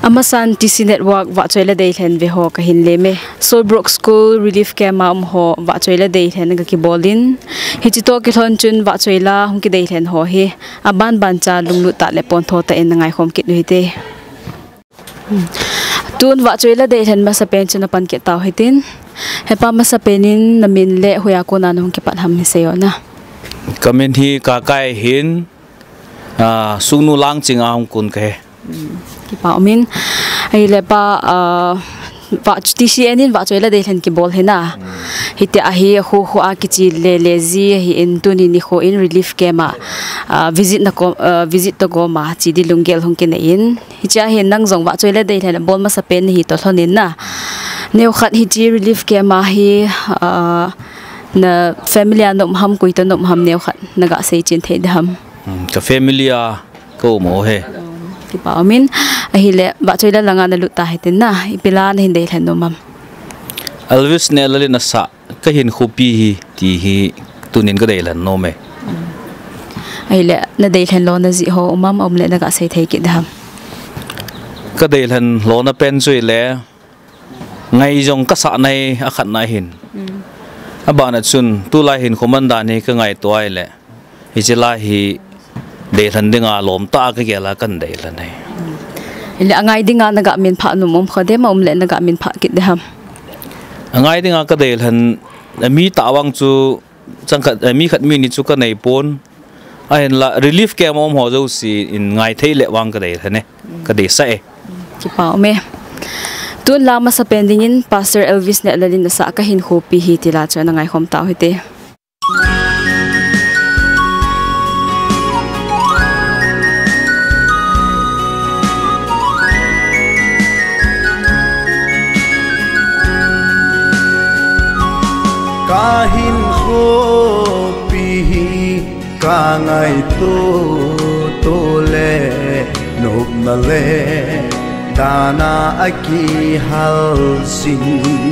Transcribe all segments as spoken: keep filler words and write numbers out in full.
Amasan T C Network wa choila dei thlen ve ho ka hin le me Solbrook School Relief Camp ma um ho wa choila dei thlen ga ki bolin hi chi to ki thon chun wa choila hum ki dei thlen ho hi aban ban cha lunglu ta le pon tho ta en ngai khom ki nu te tun wa choila dei thlen ma sa pen chuna pan ke taw hitin hepa ma sa penin namin le hoya ko na nong ki pat ham ni seyo na kamen hi ka kai hin a sungnu lang chinga hong kun ke ki pa min ai le pa wa T C N in wa choila dei thlen ki bol hena hiti a hi khu khu a ki chi le lezi hi in tuni ni kho in relief kema visit na ko visit to go ma chi di lungel hong ke ne in hi cha hi nang jong wa choila dei thlen bol ma sa pen hi to thonin na neu khat hi chi relief kema hi na family anom ham koi to nom ham neu khat naga sei chin the dam ka family a ko mo he ki pa min a hi le ba choila langa na luta hitin na ipila na hindei thlen no mam Elvis ne lali na sa ka hin khupi hi ti hi tunin ka dei lan no me ai le na dei thlen lo na ji ho mam om le naga sei thei ki dam ka dei lan lo na pen chui le ngai jong ka sa nai a khat na hin abana chun tu la hin khomanda ni ka ngai toai le hi chila hi dei than dinga lom ta ka gela kan dei la nei ile angai dinga naga min pha nu mom khode ma um le naga min pha ki dam angai dinga ka dei than mi tawang chu changkhat mi khat mi ni chu ka nei pon a hen la relief ke mom ho zo si in ngai thei le wang ka dei thane ka dei sa e ki pa me tun lama sa pending in Pastor Elvis ne lalin na sa ka hin khopi hi tila cha na ngai khom taw hite kahin khopi hi ka ngai to to le nop na le dana aki hal sin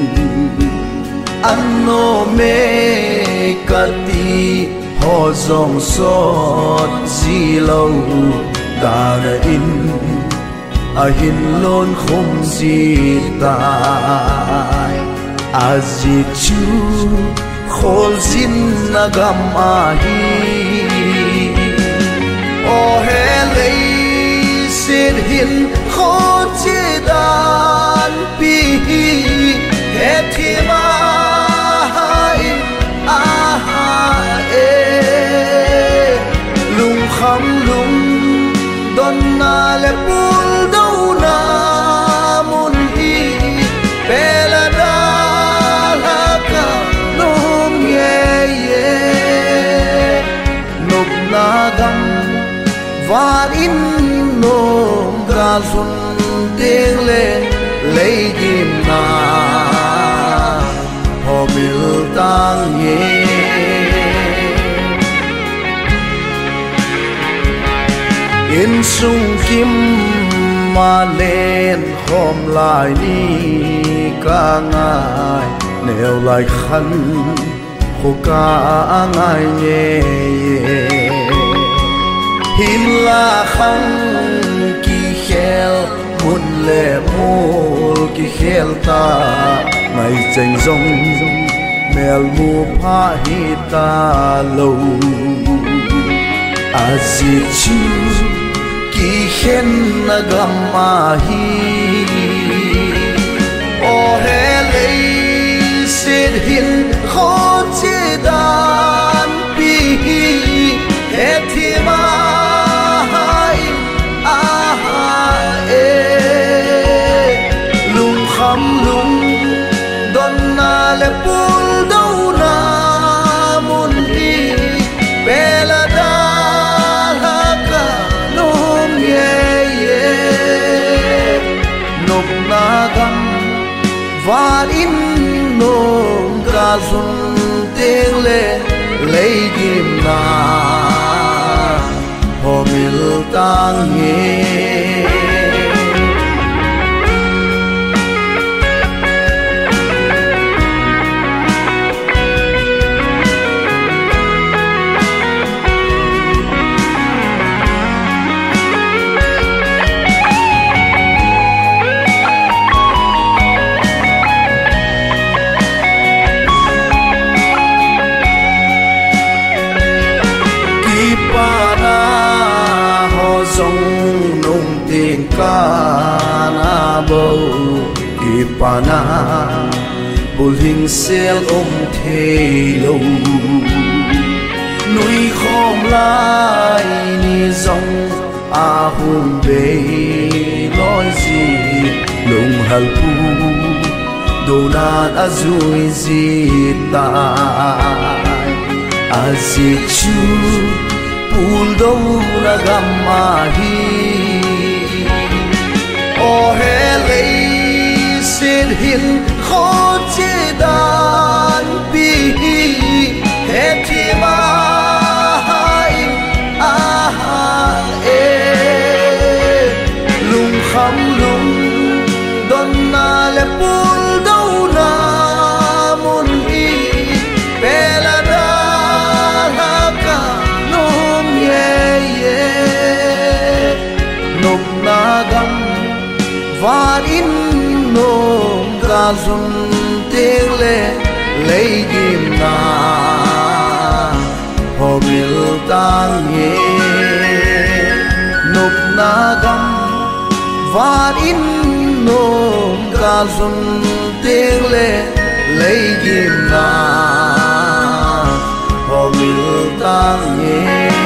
anno me kati ho zong sot zilo dana in ahin lon khom si tai azichu khol zin nagam ahi o helei sin hin kho chi dan pi he thi ma hai a ha e lung kham lung don na le pul do na mun hi bela da la ka lum ye ye nup na gam var in nom ga sun ding le lei kim na ho mil tang ye in sung kim ma len khom lai ni ka ngai neo lai khan khu ka ngai ye hin la khang ki khel mun le mul ki khel ta mai cheng zong mel mu pha hi ta lo azichu ki khen na gam ma hi o helei sid hin kho chi dan pi he thi ma hai a ha e lung kham lung don na le pul do na mun hi bela da la ka nom ye ye nop na gam var in nom ga sun teng le lei kim na ho mil tang ye ta na bo ipana bul hing sel om the lo núi khom lai ni dòng a hùng bê lối gì lùng hal pu đồ nan a zui gì ta a si chu pul do na gamma hi o hele sin hin kho che dan bi he thi ma hai a e lung kham lung don na le pul do na mun hi pela da la ka nom ye ye nom na gam van in nom ga zum tir le lấy kim na hồ mil tang ye nộp na gam van in nom ga zum tir le lấy kim na hồ mil tang ye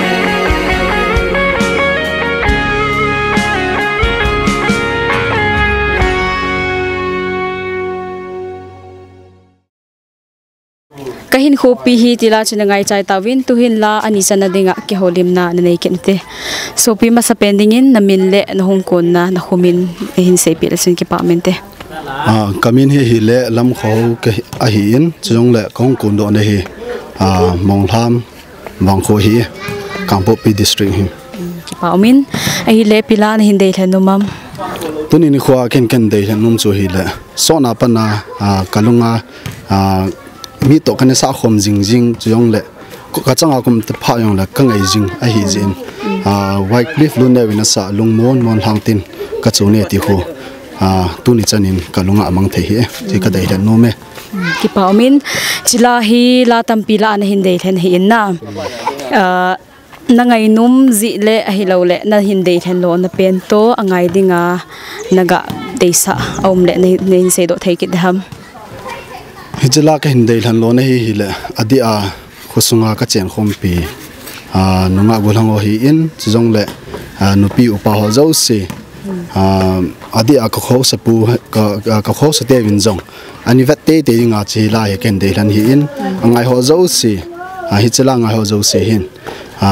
kahin khopi hi tila chinangai chai tawin tuhin la ani chana dinga ki holim na nanei kente sopi ma sapending in namin le na hongkon na na humin hin sepi lesin ki pamente a kamin hi hi le lam kho ke a hi in chung le kong kun do ne hi a mong tham wang kho hi kangpo pi district hi ki paumin a hi le pila na hin dei thanu mam tunin ni khwa ken ken dei num chu hi le so na pa na kalunga a mi to kan sa khom jing jing chung le ka changa kum te pha yong la ka ngai jing a hi jin a white cliff lu ne wina sa lung mon mon hang tin ka chu ne ti kho a tu ni chanin kalunga amang the hi ti ka dei dan no me ki paumin chila hi la tampi la na hin dei then hi na a na ngai num zi le a hi lo le na hin dei then lo na pen to angai dinga naga deisa om le nei se do thei ki dham hijla ka hindei lan lo na hi hi le adi a khusunga ka chen khom pi a nunga bulango hi in chong le nupi upa ho zo se a adi a ka kho sa pu ka ka kho sa te win jong ani vet te te nga chi la he ken dei lan hi in angai ho zo se a hijla ngai ho zo se hin a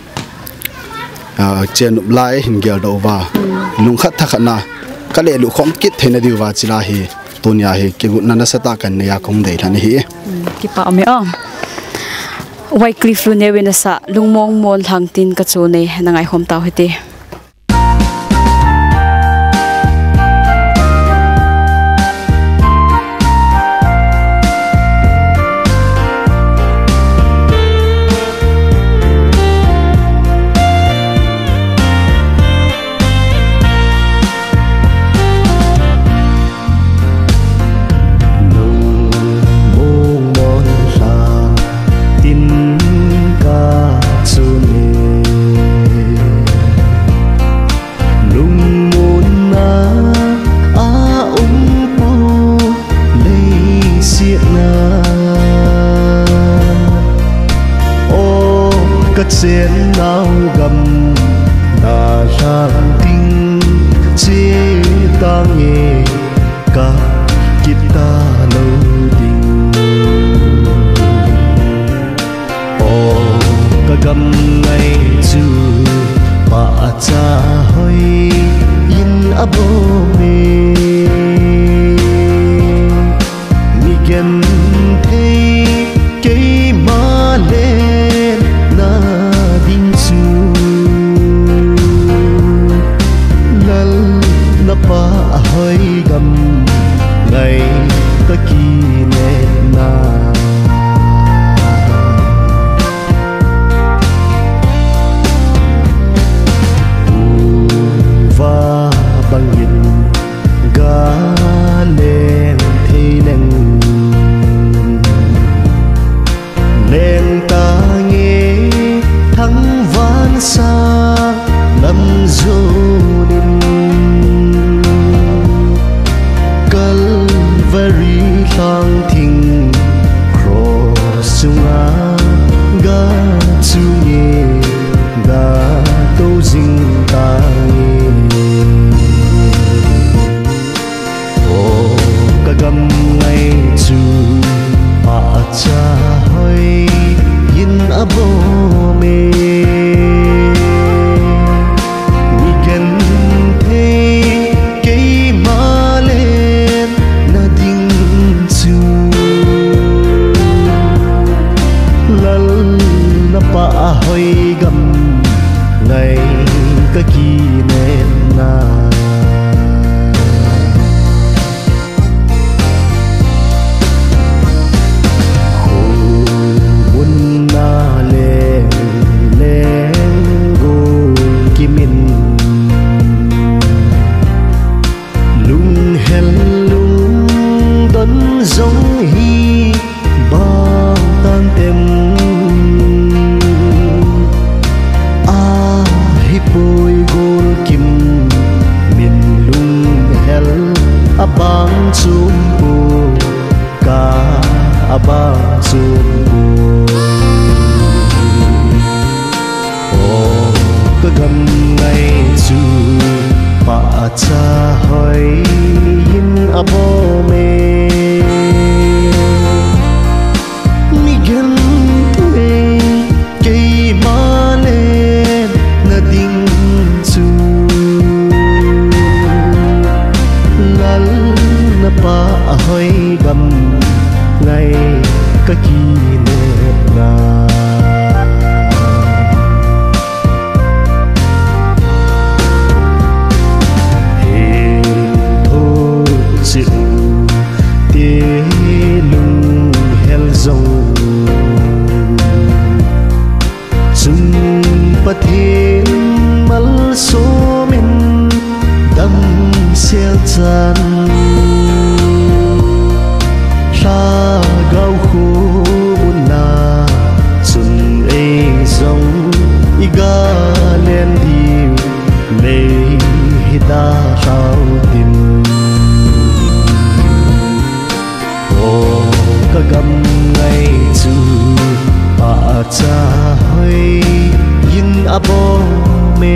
a chen lai hin gel do wa lung khat tha khana ka le lu khom kit thena di wa chi la hi tunia he ke nana sata kan ya kong dei lan hi ki pa me om Wycliffe lu ne wena sa lungmong mol hangtin ka chu ne nangai hom taw hete Sen nao gầm na sang tinh chế ta nghe cả kita lâu tình ô cả gầm ngày chu ba cha hơi in abo me mi gen thấy cái má lên na ding su lal na pa hơi gầm ngày ta ki ne na hoi gam ngày ka ki nen na giống hi bao tan tem a hi bôi gol kim min lung hel a bang chum po ka a ba chum po o ka gam ngày chu pa cha hoi yin a bo me pa hoi gam ngày ka ki ne na he tho si te lung hel zong chung pathin mal so min dam sel chan sa gao khu na sun e zong iga len di le hita sao tim o ka gam ngày chu pa cha hoi yin abo me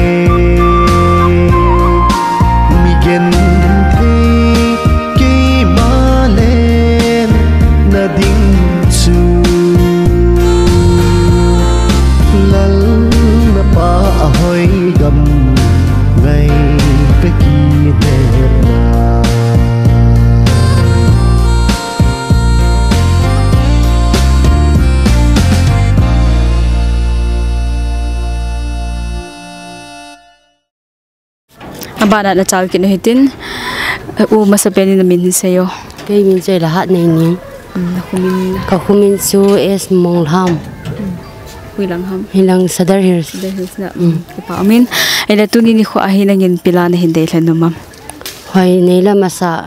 mi gen hoi gam ngày ka ki ne na abana na chaw kin hitin u masapeni na min sayo cái min chơi là hát này nhỉ khumin ka khumin su es mongham hilang ham hilang sadar hirs na pa amin ila tuni ni kho ahi na ngin pila na hindai thlan mam hoi nei la masa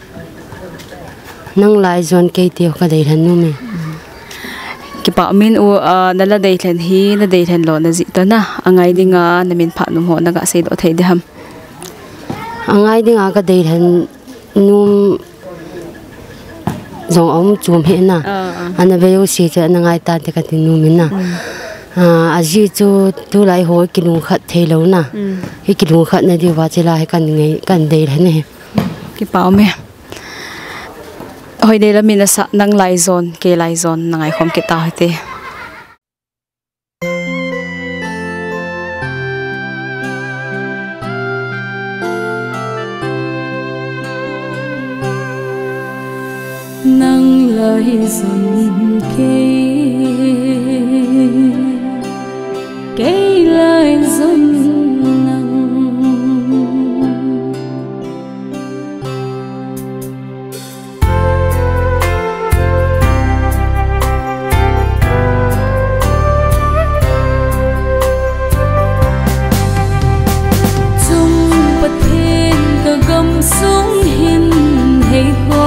nang lai zon ke ti ka dei than nu me ki pa amin u nala dei thlan hi na dei thlan lo na ji ta na angai dinga na min pha nu ho na ga sei do thei de ham angai dinga ka dei than num zong om chum he na ana ve yo si cha na ngai ta te ka ti nu min na a ji chu tu lai ho ki nu khat thei lo na hi ki nu khat na di wa chela he kan ngai kan dei la ne ki pa me hoi de la min sa nang lai zon ke lai zon na ngai khom ki ta hete nang lai zon ke ke lai zon nang chung pathen ka gam sung hin hei ho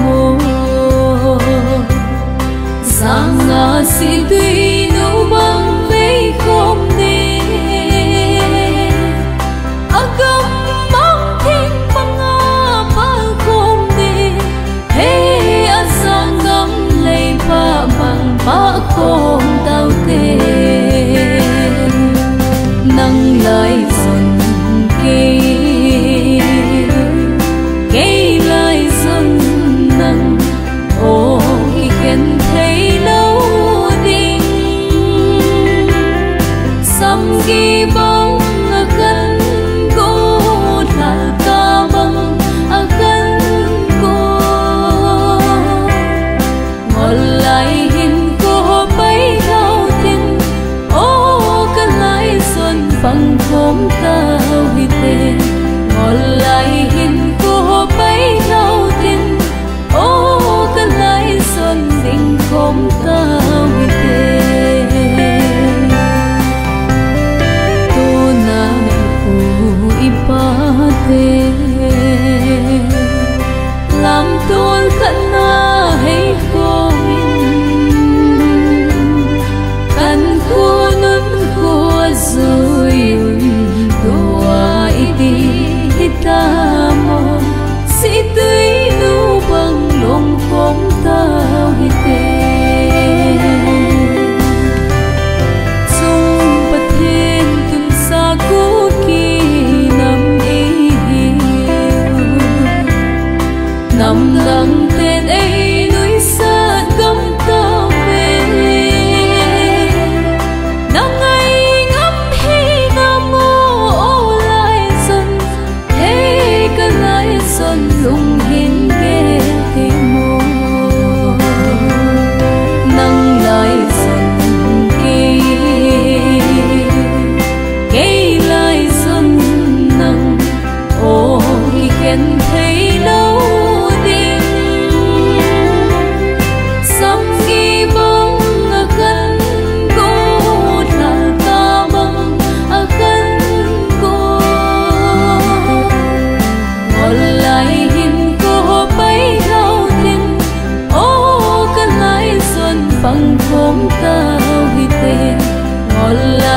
Sanga si tui nu bang vei khom ne Agam mang thinh bang a pa khom ne Hey a sangam lei pa bang pa khom tau te Nang lai son ke Ke lai son nang O ki ken Gi bang akan ko thal ka bang akan ko ngol lai hin ko bay thao tin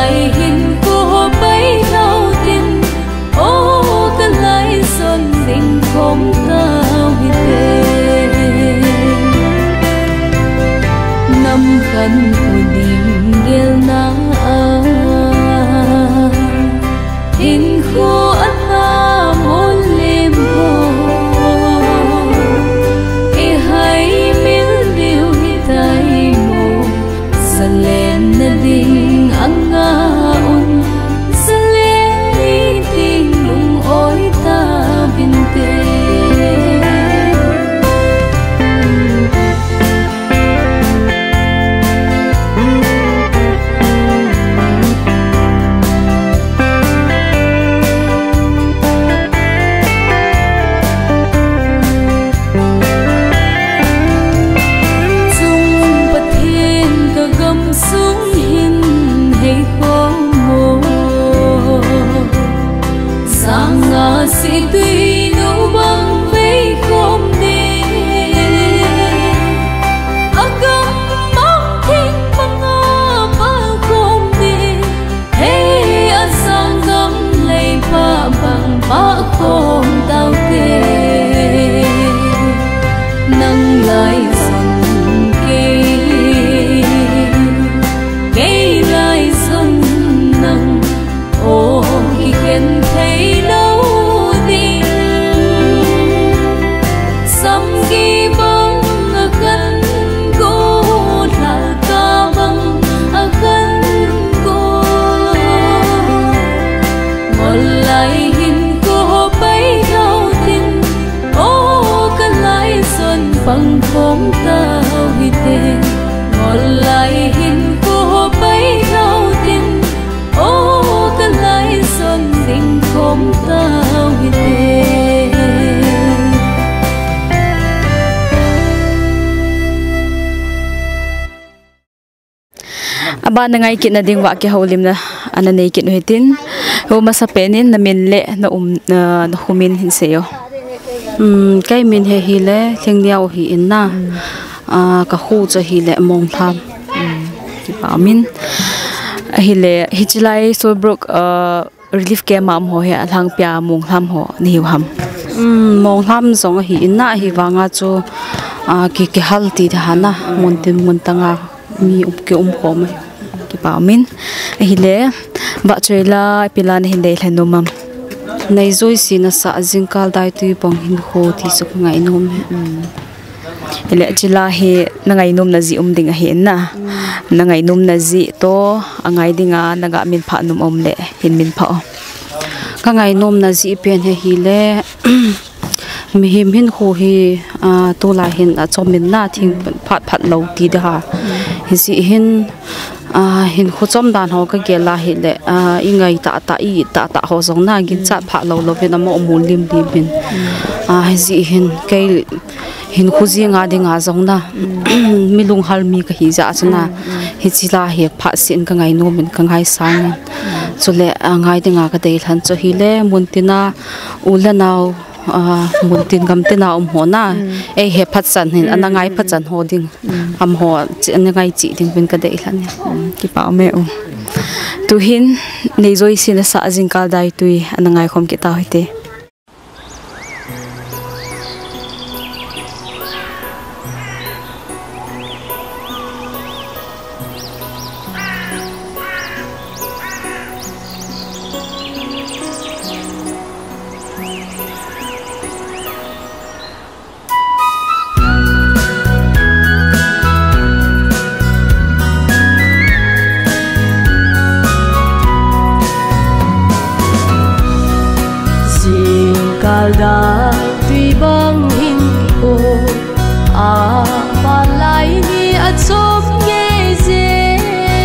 lại hình cô bấy lâu tin ô cái lại xuân tình không tao hiền năm khăn của niềm ghel na in khu ắt ta muốn liềm hồ e hay miếng điều hi tay mồ dần lên na ding ang ngaon dần lên đi tình lung ôi ta bin tê si tuy nụ băng vây không đi agam mong thích băng ba không đi hey asang gam lay ba băng ba không tao kê nang lại dần kê kê lại dần nang ô khi khen thấy lâu bằng không tao hi tên ngồi lại hình cô bấy lâu tin ô cái lại xuân tình không tao hi tên aba na ngai kina ding wa ke holim na ana nei kin hitin ho masa penin na min le na um na humin hin seyo um kai min he hi le thengniao hi inna a ka khu cha hi le mong tham ki pa min hi le hi chilai Solbrook relief camp am ho he alang pya mong tham ho ni ham um mong tham zong hi inna hi wanga chu a ki ki hal ti da na mon tin mon tanga mi up ke um khom ki pa min hi le ba chela pilan hin dei hlenomam nei zoi sina sa jingkal dai tu pong hin kho thi suk ngai nom ele chila he nangai nom na ji um ding a he na nangai nom na ji to angai dinga naga min pha num om le hin min pha ka ngai nom na ji pen he hi le mi him hin kho hi to la hin a chomin na thing phat phat lo ti da hi si hin a hin khu chom dan ho ka gela hi le a ingai ta ta i ta ta ho zong na gin cha pha lo lo pe na mo mul lim lim bin a hi ji hin kai hin khu ji nga dinga zong na milung hal mi ka hi ja chana hi chila he pha sin ka ngai no min ka ngai sang chule ngai dinga ka dei than cho hi le muntina ulanau mun tin gam te na um ho na e he phat san hin anangai phat chan ho ding am ho anangai chi ding bin ka dei hlan ki pa me u tu hin nei zoi sin sa jingkal dai tui anangai khom ki ta hoite Kalda tuy băng hình cô à và lại đi ở chốn nghe dễ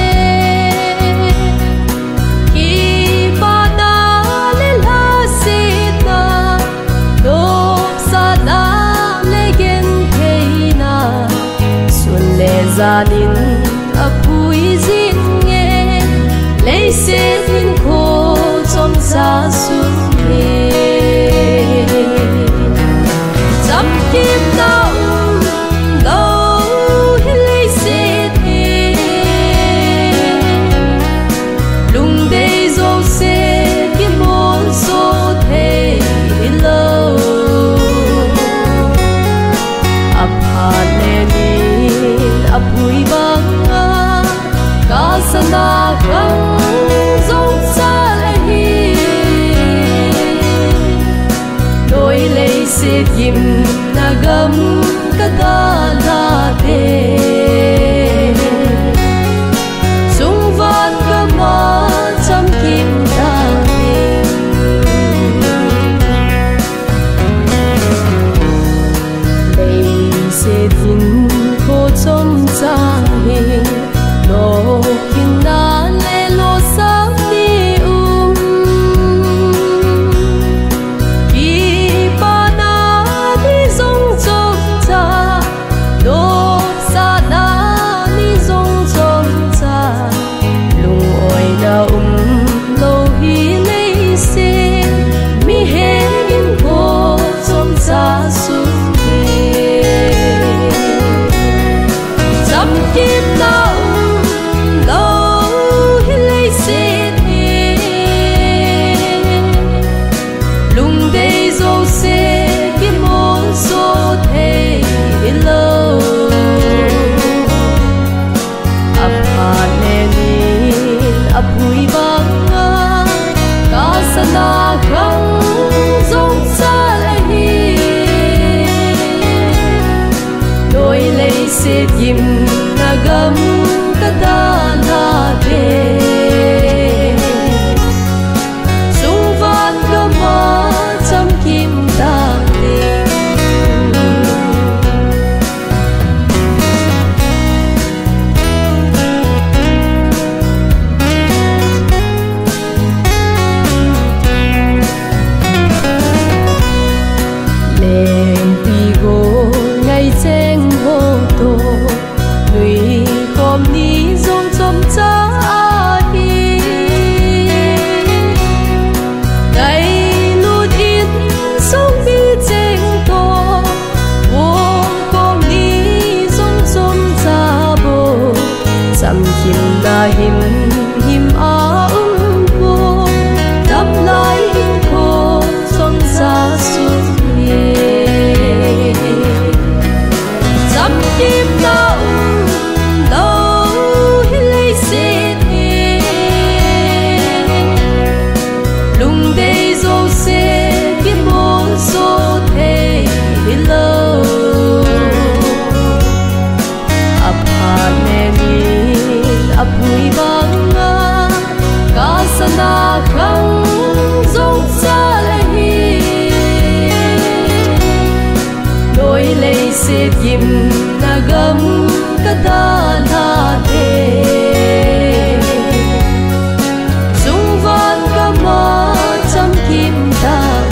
khi ba đã lên la xịt na đốp sa đã lấy gen thế na xuân lệ gia đình ở cuối dinh nghe lấy xe hình cô trong giá xuân nghe kim đâu đâu lấy xe thế lung đây dâu xe cái môn số thế lâu ấp hà lên ấp bụi băng cá sana khăng dâu xa lại đôi lấy xe kim na gấm cả ta na thế sung van cơ mà chăm kim ta lấy xe tin khô trong cha hi lo kim na le lo sa đi um ki pa na đi sông trong cha lo sa na đi sông trong cha lung oi na um lo hi lấy xe mi he in khô trong cha su chăm kim na na khăng dòng xa lại đôi lấy xe kim na gấm cả ta na thế sung van cơ mà chăm kim ta him him a um ko dam lai ko son sa su ye sam kim na um lo hi lei se ni lung dei zo se ki mo so the lo apa ne ấp bụi băng cá sana khăng dòng xa lại đôi lấy xe kim na gấm cả ta na thế sung van cơ mà chăm kim ta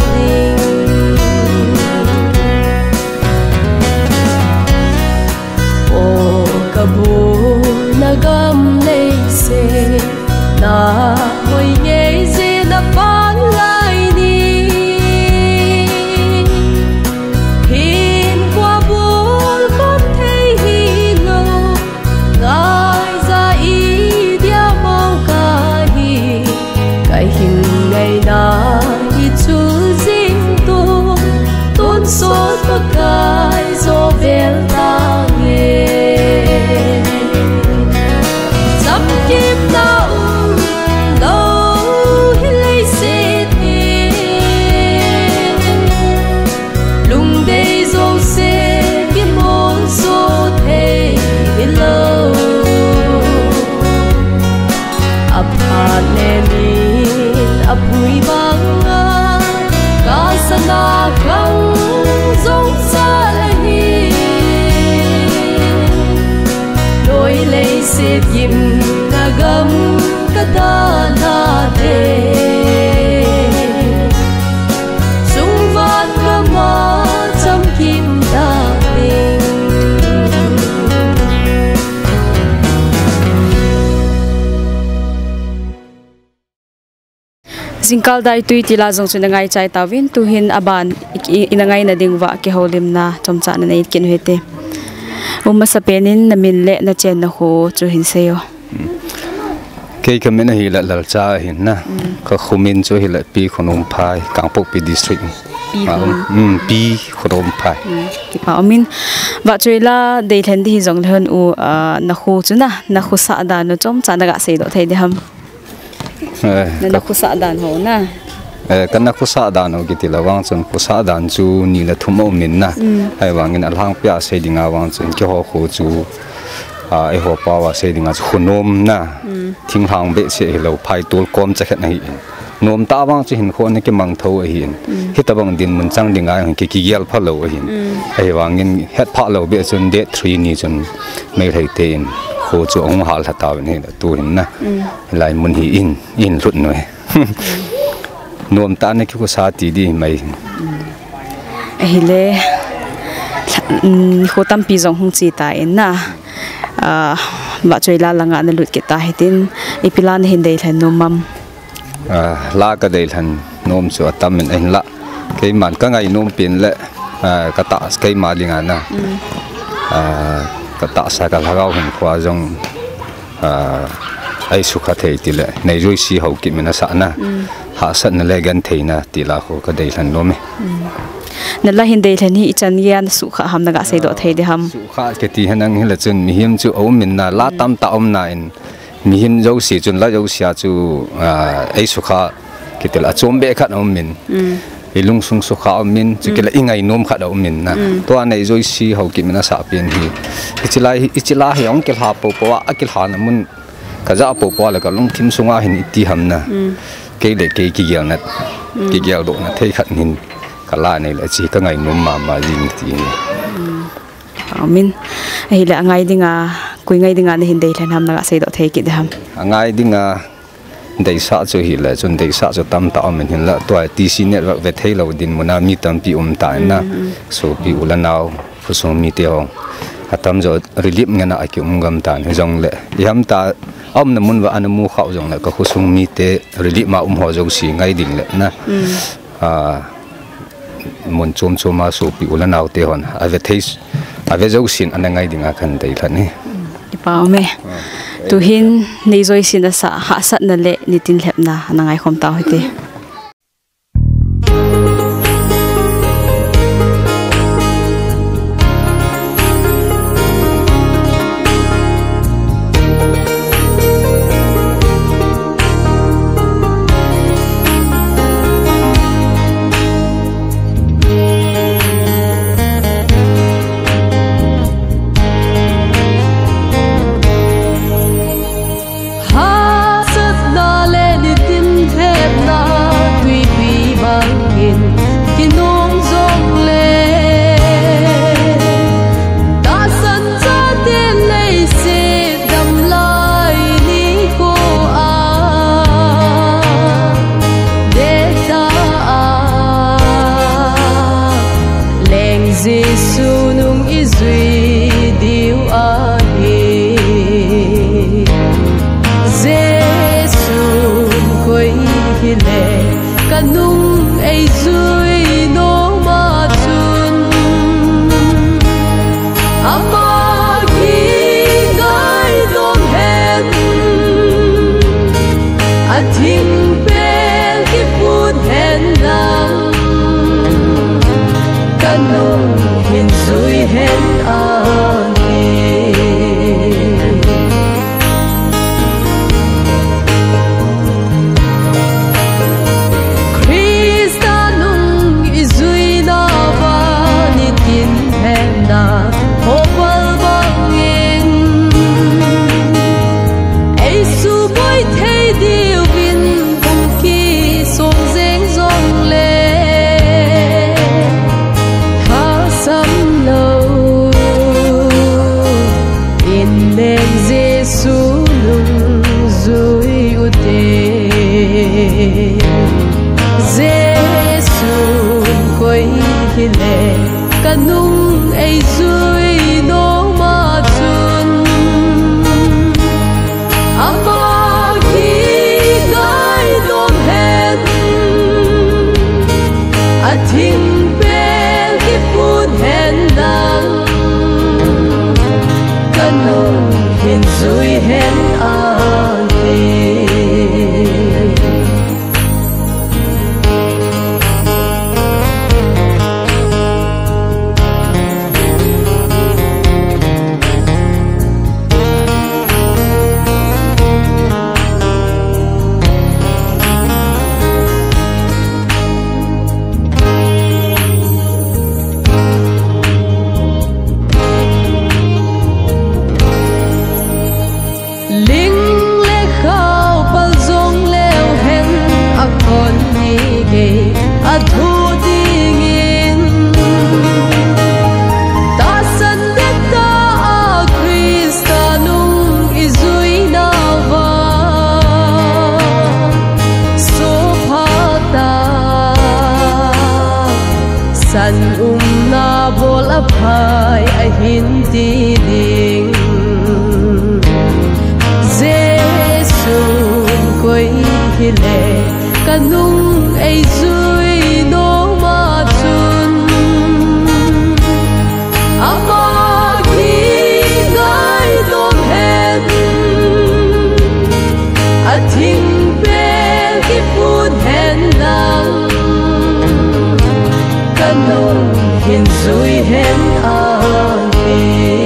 ô cả bố na gam lấy xe na hồi nhẹ dễ na bán lại đi hiền qua buồn không thấy hi lâu ngài ra ý dia mau cả hi cái hình ngày na hi chú dinh tu tôn số tất cả do về ta nghe kim na um lo hi lei se ti lung dei zo se ki mon so the lo ap ha ne ni ap bụi băng cá sana khăng dòng xa lại đôi lấy xe kim na gấm cả ta na thế sung van cơ mà chăm kim ta Zingkal dai tui tila zong chu nangai chai tawin tu hin aban inangai na dingwa ke holim na chomcha na nei kin hete uma sapenin na min le na chen na ho chu hin seyo cái cái mình hi là là cha hin na có khumin cho hi là pi khonum phai Kangpok pi district um pi khonum phai ki pa amin wa choila de thlen di jong thon u na khu chu na na khu sa da no chom cha na ga sei do thei de ham na khu sa dan ho na kan na khu sa dan o ki la wang chon khu sa dan chu ni la thumo min na ai wangin alhang pya sei dinga wang chon ki ho khu chu à ai hồ pa wa sei dinga chu nom na thing hang be se lo phai tol kom cha khat nei nom ta wang chu hin khon ke mang tho a hin hitabang din mun chang dinga ki ki yel pha lo a hin ai wangin het pha lo be chun de three ni chun mai thei te in kho chu ong hal tha ta ni tu hin na lai mun hi in in lut noi nom ta ne ki ko sa ti di mai ai le kho tam pi jong hung chi ta in na à vợ chơi la langa na lut kita hitin ipilan hin dei than nomam à la ka dei than nom chu atam min en la ke man ka ngai nom pin le à ka ta ke ma linga na à ka ta sa ka lagau hin khwa jong à ai su kha thei ti le nei roi si ho ki mina sa na ha sat na le gan thei na ti la kho ka dei than nom nala hindei thani ichan yan su kha ham naga sei do thei de ham su kha ke ti hanang hila chun mi him chu om min na la tam ta om na in mi him jo si chun la jo sia chu ai su kha ke tel a chom be khat om min i lung sung su kha om min chu ke la ingai nom khat om min na to anei jo si ho ki mina sa pen hi ichila ichila hi ong ke ha po po a ke ha na mun ka za po po la ka lung thim sunga hin ti ham na ke le ke ki gel na ki gel do na thei khat nin kala này là chỉ có ngày nôm mà mà gì thì amin ai là ngày đi ngà cuối ngày đi ngà nên đây là ham là xây độ thế kỹ ham ngày đi ngà đây sao cho hi là chun đây sao cho tam tạo mình hiện là tuổi tê xê network về thế lâu din mona mi tam pi um ta na so pi ulan nào phu so mi teo atam jo relief ngana aki um gam ta ne jong le yam ta om na mun wa an mu khau jong la ka khu sung mi te relief ma um ho jo si ngai ding le na à mun chom choma so pi ulan naw te hon ave theis ave zo sin an ngai dinga khan dei thani pa me tu hin nei zoi sin sa ha sat na le nitin lep na nangai khom ta hoite kanung ai zui no ma chun ama ki ngai dom hen a thing pel ki pun hen dang kanung hin zui hen a san um na bol a phai a hin ti ding Giêsu koi hi le kanung ei zui no ma chun ama ki ngai dom hen a thing bel ki put hen lang kanung hin zui hen a ki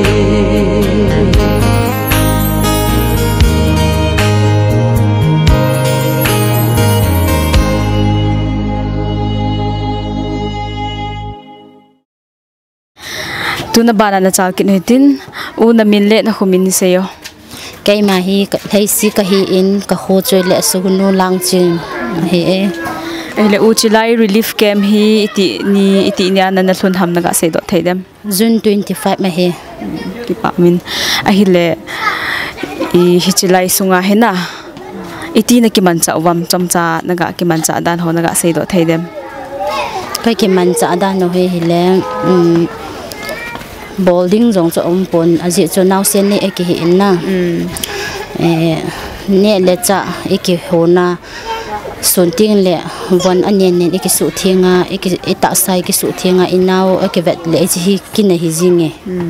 tu na bana na chal kin hitin u na min le na khumin seyo kai ma hi thai si ka hi in ka kho choi le su nu lang chin he e ele u chilai relief camp hi iti ni iti nya na na thun ham na ga se do theidem June twenty-five ma he ki pa min a hi le i hi chilai sunga he na iti na ki man cha wam chom cha na ga ki man cha dan ho na ga se do theidem kai ki man cha dan no he hi le um bowling zong cho om pon aji cho naw sen ne ek hi in na eh ne le cha ek ho na sun ting le wan anyen ne ek su thinga ek eta sai ki su thinga inaw ek vet le ji hi kin hi jinge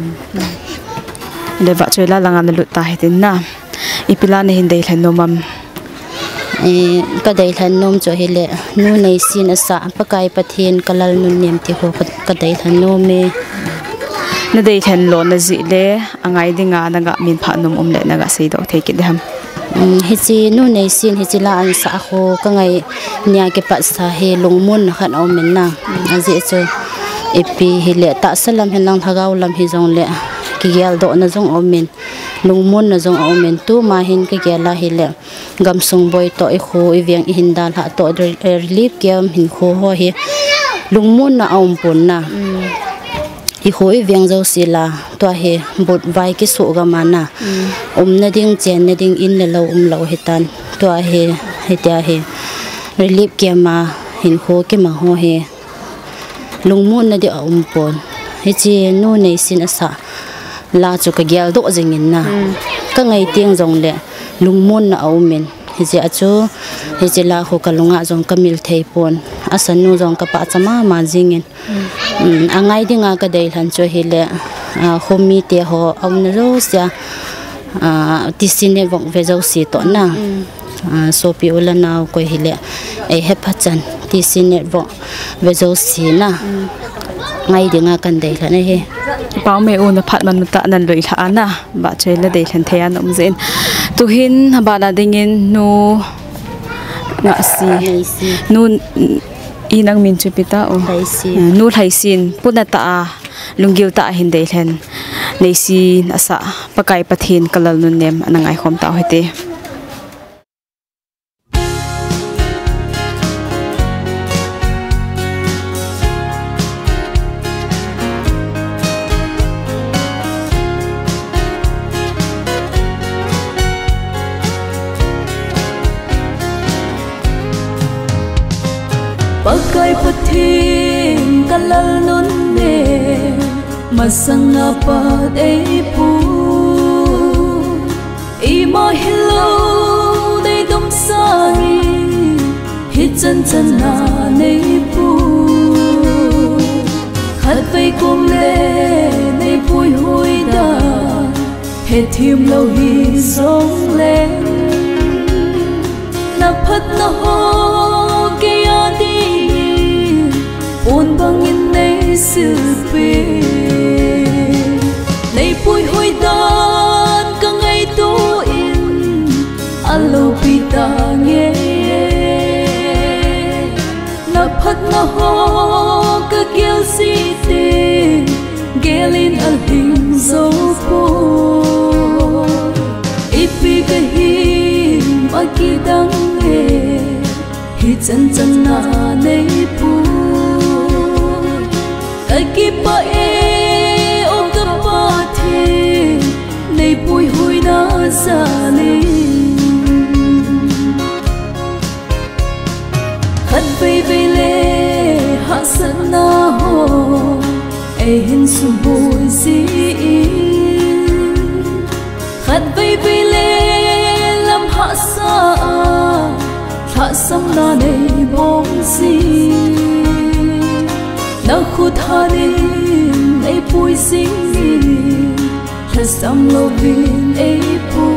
le va choila langa na lut ta hitin na ipila ne hin dei thlan nomam eh ka dei thlan nom cho hi le nu nei sin asa pakai pathin kalal nun nem ti ho ka dei thlan nom me na dei thlan lo na ji le angai dinga na ga min pha num um le na ga sei do thei ki deham hi chi nu nei sin hi chi la an sa kho ka ngai nya ke pa sa he lungmun khan om men na aji chu epi hi le ta salam hen nang thagaw lam hi jong le ki gel do na jong om men lungmun na jong om men tu ma hin ke gela hi le gam sung boy to e kho i viang i hin dal ha to relief kem hin kho ho hi lungmun na om pon na i khoi viang zo sila to he bot vai ki su ga mana um na ding chen na ding in le lo um lo hetan to he hetia he relief ke ma hin kho ke ma ho he lungmun na di um pon he chi nu nei sin asa la chu ka gyal do jingin na ka ngai tiang jong le lungmun na au men he chi achu he chi la kho ka lunga jong ka mil thei pon asan nu jong ka pa chama ma jingin angai dinga ka dei hlan cho hi le khomi te ho om na ro sia ti sine vong ve zo si to na so pi ula na ko hi le e he phachan ti sine vong ve zo si na ngai dinga kan dei hlan he pau me u na phat man ta nan loi tha na ba chela dei hlan thea nom zen tu hin ba la dingin nu nga si nu inang min chupita o nu thai sin puna ta lungil ta hin dei hlen nei sin asa pakai pathin kalal nun nem anangai khom ta hoite pakai pathin kalal nun ne masanga pa dei pu ima hello dei dom sari hi chan chan na nei pu khat vei kum le nei pui hui da he thim lo hi song le na phat na ho ke adi ôn băng in nay sự về nay vui hôi tan cả ngày tu in alo pita nghe na phat na ho ka kiel si te gelin al hing zo po ipi ka hi ma ki dang e hi chan chan na nay pu kipa e o ka pa the nei pui hui na sa le khat vei vei le ha san na ho ai hin sum bui si khát vây vây lên làm hạ sa hạ sông na này bóng si na khu tha đi ai bui si thật sam lo vin ai bui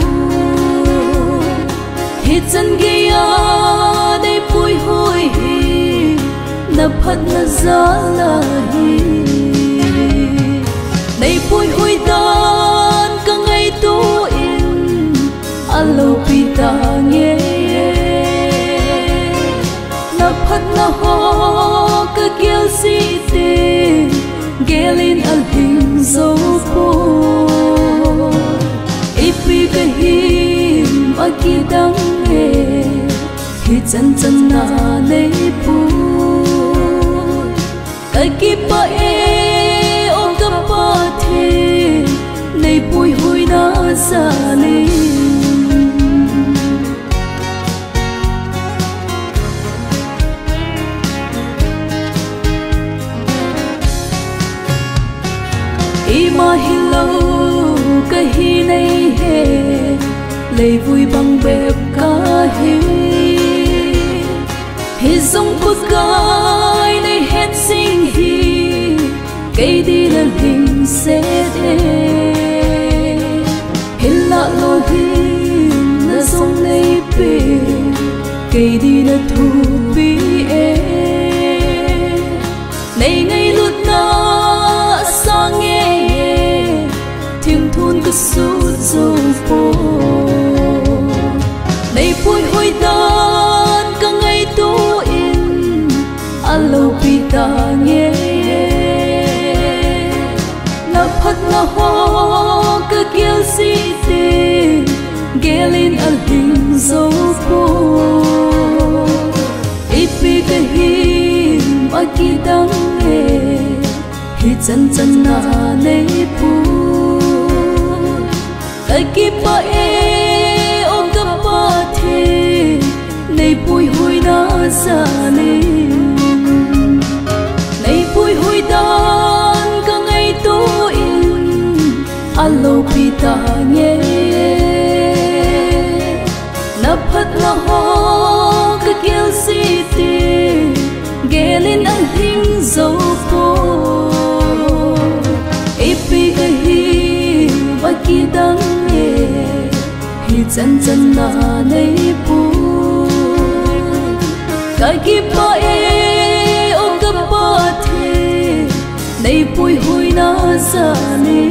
hít chân kia đây bui hôi na phát na giá la hi đây bui hôi tan cả ngày tu in alo pita nghe na phát na ho cả kiel si te gelin al hình dấu po ipi cái him akidang nghe hi chân chân na nei pu cái kipa e o kapa the nei pui hui na sa le ima hello cái hi nei he lấy vui bằng bếp cá hi hi dòng bức gai này hết sinh hi cây đi là hình sẽ thế hi lạ lo hi là dòng này bể cây đi là thu bi e này ngày lút na sang nghe thiên thôn cứ sút dâu po này bụi hôi tan cả ngày tu in alo pita nghe na phát na ho cả kiel si te gelin al hình dấu po ipi cái him akidang nghe hi chân chân na nei pu cái kipa e o kapa the nei pui hui na sa le nei pui hui tan cả ngày tu in alo pita nghe na phát na ho cái kiel si te gelin al hình dấu po ipi cái hi akidang nghe hi chân chân na nei pu cái kipa e o kapa the nei pui hui na sa le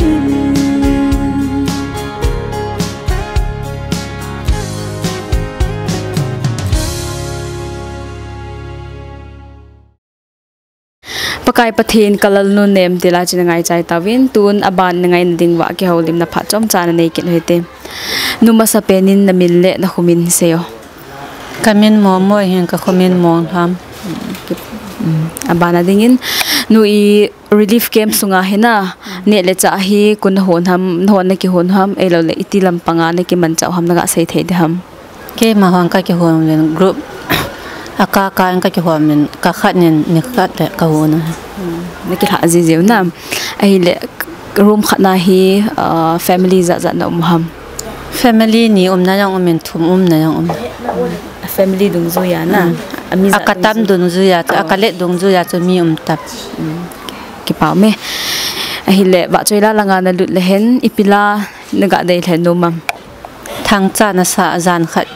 pakai pathin kalal nu nem tila chin ngai chai tawin tun aban ngai ding wa ki holim na pha chom chan nei kin hoite numa sa penin na min le na khumin seo kamin mo mo hen ka khumin mo tham abana dingin nu i relief camp sunga hena ne le cha hi kun hon ham hon na ki hon ham elo le itilam panga ne ki man chau ham naga sei the de ham ke ma hang ka ki hon len group aka ka ka ki hon min ka khat nen ni khat le ka hon ne ki ha ji jew na ai le room khat na hi family za za na um ham family ni um na yang um min thum um na yang um family dung zo ya na ami akatam dung zo ya akale dung zo ya chu mi um tap ki pa me ai le ba choila langa na lut le hen ipila naga dei the no mam thang cha na sa zan khat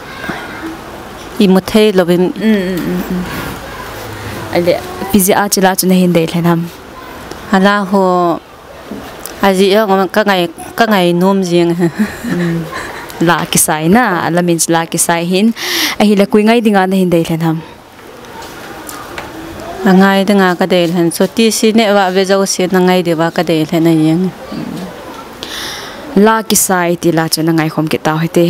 i muthei lovin ai le pizza chila chuna hin dei the nam hala ho aji ngom ka ngai ka ngai nom jing la ki sai na alamin la ki sai hin a hi la kui ngai dinga na hin dei hlen ham ngai dinga ka dei hlen so ti si ne wa ve zo se na ngai de wa ka dei hlen na yeng la ki sai ti la chana ngai khom ki taw hete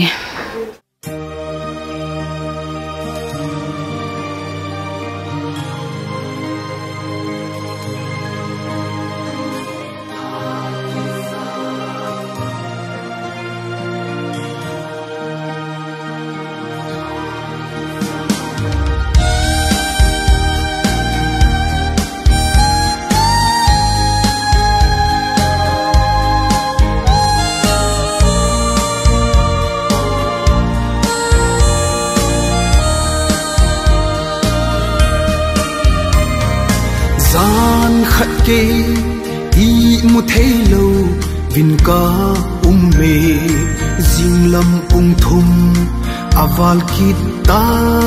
khát kê đi một thế lâu vin ca um mê riêng lâm ung thum aval kita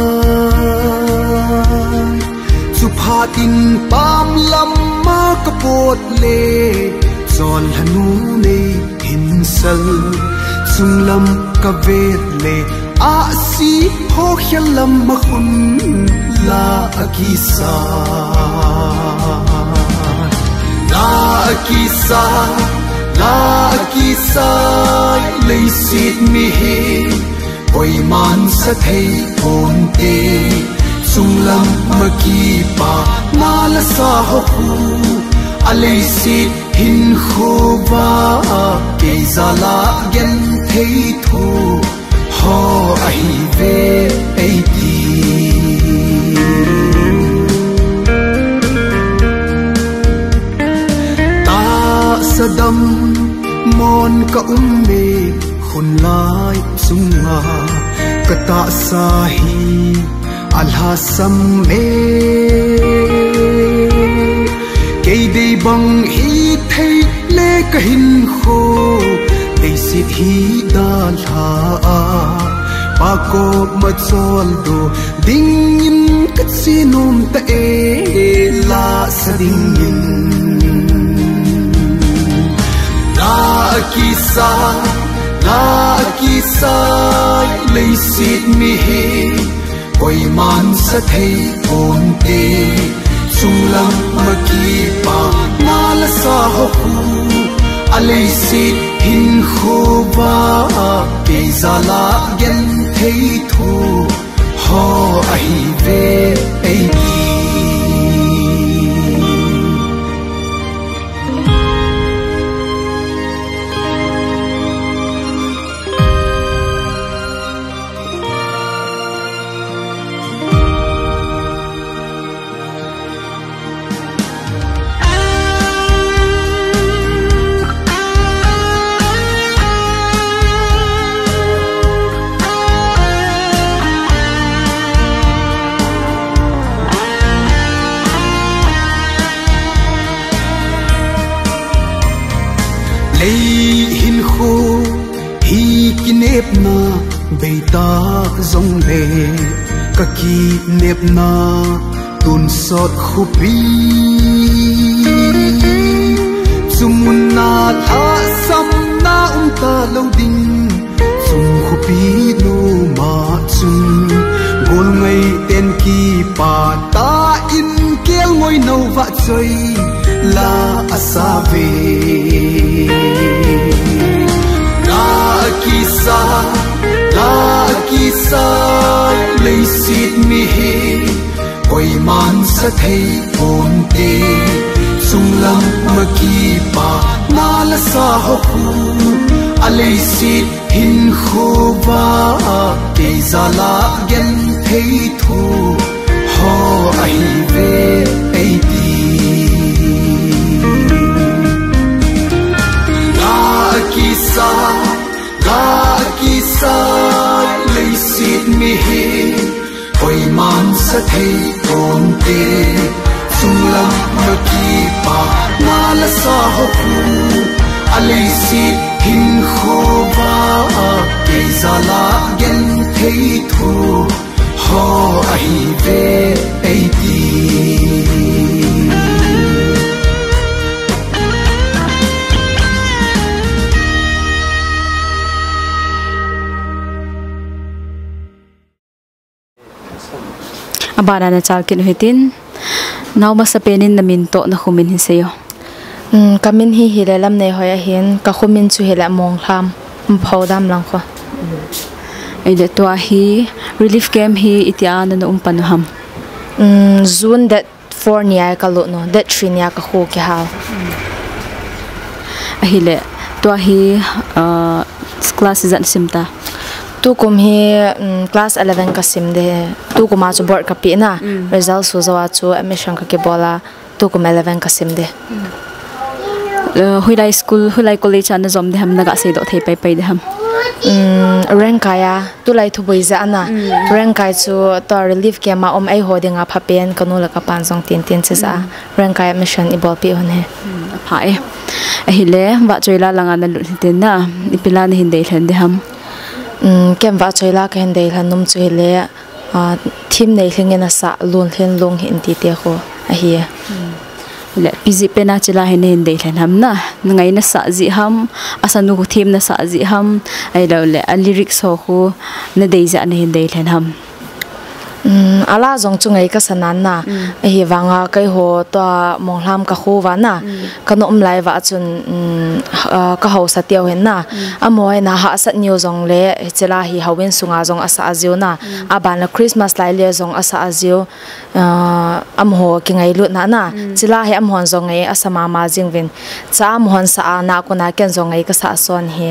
supha in pam lam ma kapot le zon hanu ne hin sal sung lam ka vet le a si ho khalam ma khun la akisa la akisa la akisa le sit mi he oi man sa thei on te sung lam ma ki pa na la sa ho khu alei sit hin khova ke zala gen thei thu ho ai ve ai ti ta sadam mon ka umme khun lai sunga kata sahi alha samme kei dei bang hi thei le ka hin kho dei sit hi dal ha pa ko ma chol do ding in kat sinum ta e la sading in la kisa la kisa le sit mi he oi man sa thei on te sung lam ma ki pa na la sa ho khu alei sit hin khova ke zala gen thei thu ho ai ve ai ki hin kho hi kinep na beita zong le ka ki nep na tun sot khupi sumun na tha sam na um ta lo ding sum khupi no ma chung gol ngai ten ki pa ta in kel ngoi no va choi la asave la kisa la kisa le sit mi he oi man sa thei on te sung lam ma ki pa na la sa ho khu ale sit hin khova ke zala gen thei thu ho ai ve ai ti kisa la kisa le sit mi he oi man sa thei on te sung lam ma ki pa na la sa ho khu ale sit hin khova ke zala gen thei thu ho ai ve ai ti abana na chalkin hitin naw masapenin namin to na khumin hin seyo um kamin hi hilelam nei hoya hin ka khumin chu hela mong hlam phodam lang kho ai de to hi relief camp hi itian na um panuham um zone that four nia ka lo no that three nia ka khu ki ha a hile to hi class zan simta tu kum hi class eleven ka sim de tu kuma chu board ka pi na result su zawa chu admission ka ke bola tu kum eleven ka sim de hulai school hulai college an zom de ham naga sei do thei pai pai de ham rang kaya tu lai thu boiza na rang kai chu to relief ke ma om ai hoding a phapen kanu la ka pan jong tin tin che sa rang kaya mission i bol pi hon he phai a hi le wa choila langa na lu tin na ipila ni hin dei thlen de ham kem wa choila ka hin dei hlan num chu le thim nei hlinge na sa lun hlen long hin ti te kho a hi le pizi pena chila hin hin dei hlen ham na ngai na sa ji ham asanu ku thim na sa ji ham ai lo le a lyrics ho khu na dei za na hin dei hlen ham ala zong chungai ka sanan na hi wanga kai ho to monglam ka khu wa na kanom lai wa chun ka ho sa tiaw hen na amoi na ha sat new zong le chela hi hawen sunga zong asa azio na aban la christmas lai le zong asa azio am ho ki ngai lu na na chela he am hon zong ngai asa ma ma jing win cha am hon sa na ko na ken zong ngai ka sa son he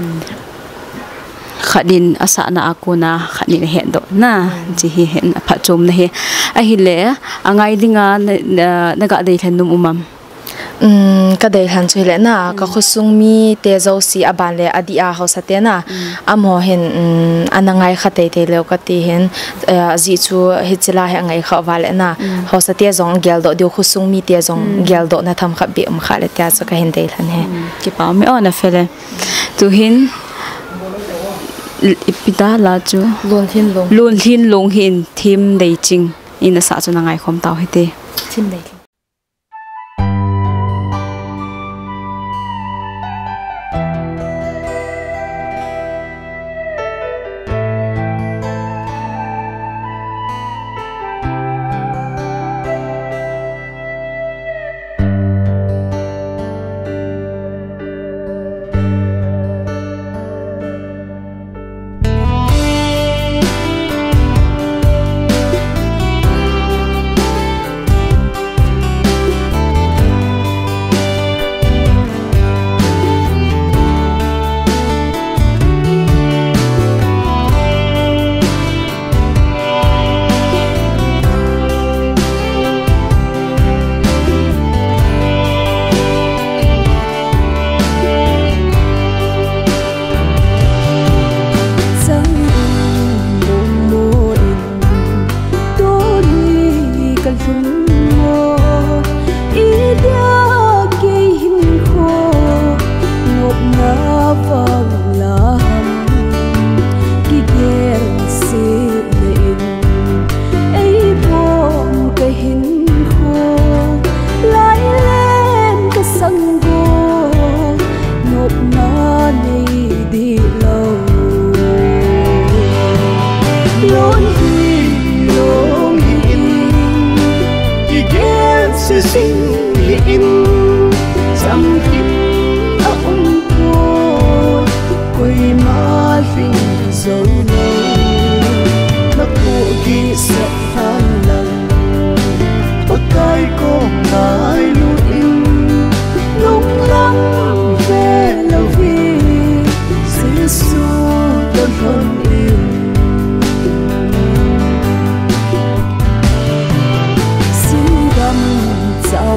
khadin asa na akuna khadin he do na ji hi hen pha chom na he a hi le angai dinga na ga dei than num umam um ka dei han chui le na ka khusung mi te zo si aban le adi a ho sate na amo hen anangai khate te le ka ti hen ji chu hichila he ngai kha wal na ho sate zong gel do dio khusung mi te zong gel do na tham kha bi um kha le ta cha ka hen dei han he ki pa me ona fele tu hin ipita la chu lon hin long lon hin long hin thim dei ching in sa chu na ngai khom taw hete thim dei Hãy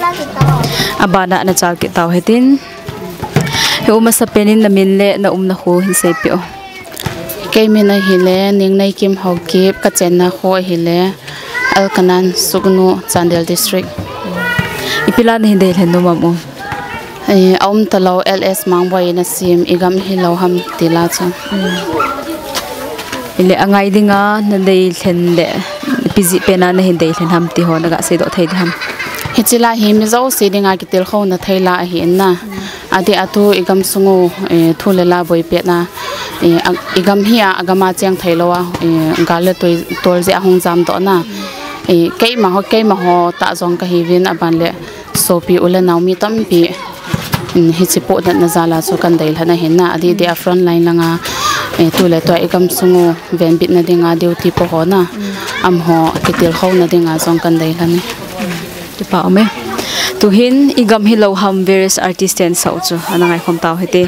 abana na chal ki taw hetin he uma sa penin na min le na um na khu hin sei pio ke mina hile ning nai kim hokip ka chen na kho hile alkanan sugnu Chandel district ipila na hindel hen no mamu ai aum talo ls mangwai na sim igam hilo ham tila cha ile angai dinga na dei thlen le pizi pena na hindel hen ham ti ho na ga se do thai ham hichila hi mi zo se dinga ki tel kho na thaila hi na adi atu igam sungu thulela boi pe na igam hi agama chang thailowa gale toy tol je ahong jam to na e kei ma ho kei ma ho ta jong ka hi win aban le sopi ule naumi tampi hi chipo na nazala so kan dail hana henna adi dia front line langa e tu le to igam sungu ven bit na dinga duty po ho na am ho kitil kho na dinga jong kan dail hana ti pa ome tu hin igam hi lo ham various artist and so chu anangai khom taw hete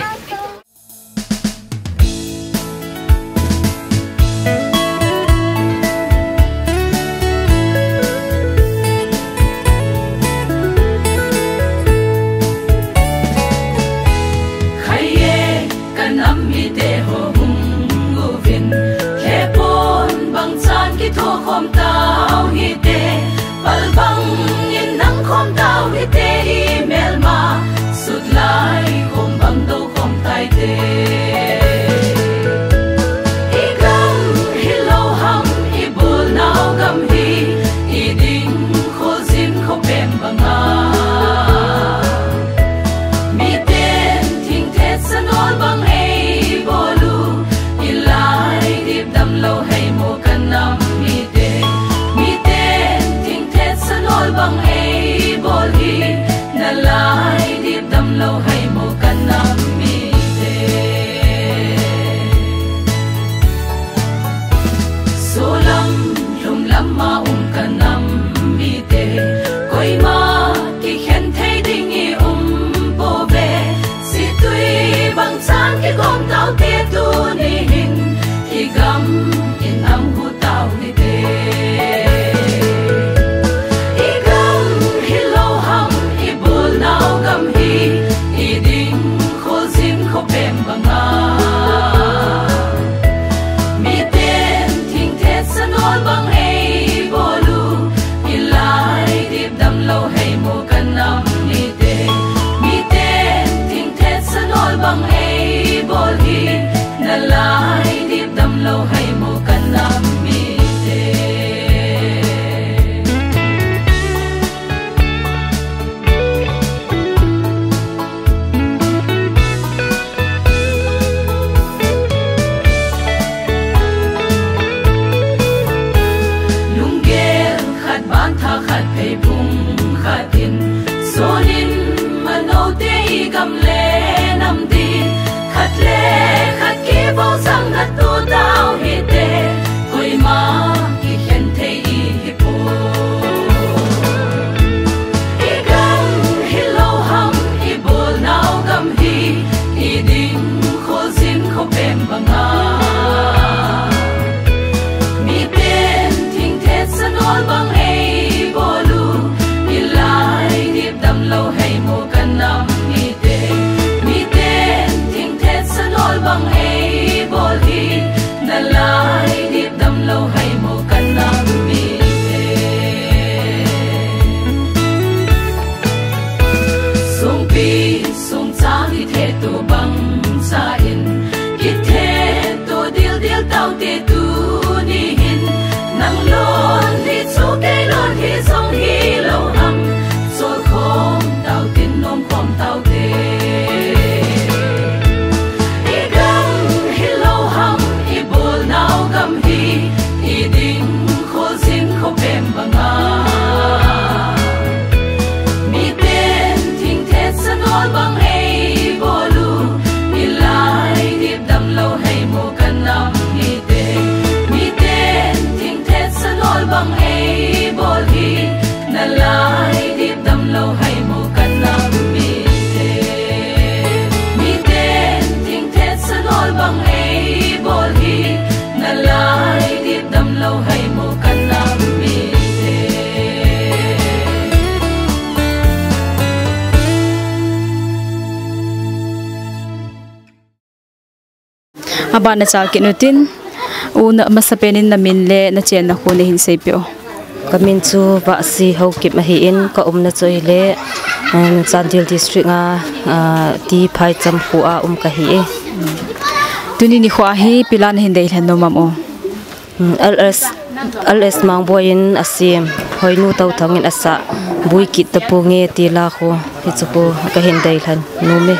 bang ei bol hi na la aba na chal kinutin una masapenin na minle na chen na ko ni hin sepio kamin chu ba si ho kip ma hi in ka um na choi le Chandil district nga ti phai cham khu a um ka hi e tuni ni khwa hi pilan hin dei hlan no mam o al as al as mang boyin asim hoinu tau thangin asa bui ki tapu nge ti la kho hi chu ko ka hin dei hlan nu me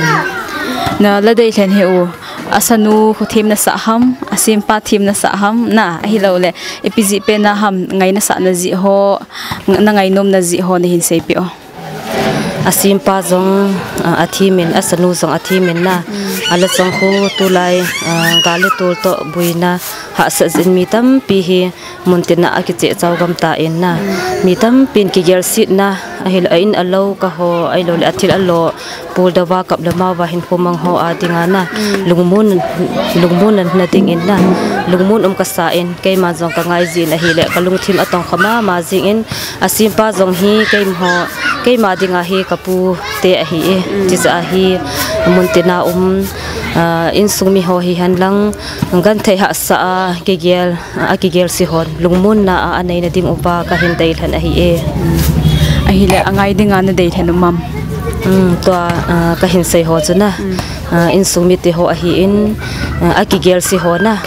na la dei hlan he o asanu khu thim na sa ham asim pa thim na sa ham na hi lo le epizi pe na ham ngai na sa na ji ho na ngai nom na ji ho ni hin sei pi o asim pa zong athimin asanu zong athimin na ala zong khu tulai gale tul to buina ha sa jin mi tam pi hi muntina akiche chawgam ta in na mi tam pin ki gel sit na ahil ain alo ka ho ai lo le athil alo pul dawa kap le ma wa hin khomang ho a dinga na lungmun lungmun na ding in na lungmun um ka sa in ke ma zong ka ngai ji na hi le kalung thim atong khama ma jing in asim pa zong hi ke ho ke ma dinga hi kapu te a hi e ti za hi muntina um in sumi ho hi han lang gan thei ha sa ke gel a ke gel si hon lungmun na anei na ding upa ka hin dei than a hi e a hi le angai dinga na dei than mam um to ka hin sei ho chuna in sumi te ho a hi in a ke gel si ho na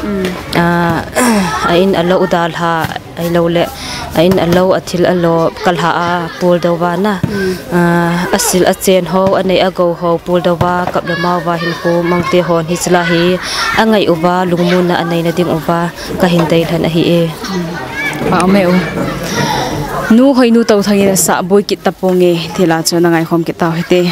a in alo udal ha ai lo le ain alo athil alo kalha a pul dawa na asil achen ho anei ago ho pul dawa kapla ma wa hin ko mangte hon hi chla hi angai uba lungmun na anei na ding uba ka hin dei than a hi e pa me u nu hoi nu tau thangi sa boi ki taponge thila chona ngai khom ki taw hete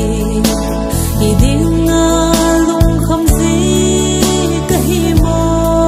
Idinga lung kham zi kahi mo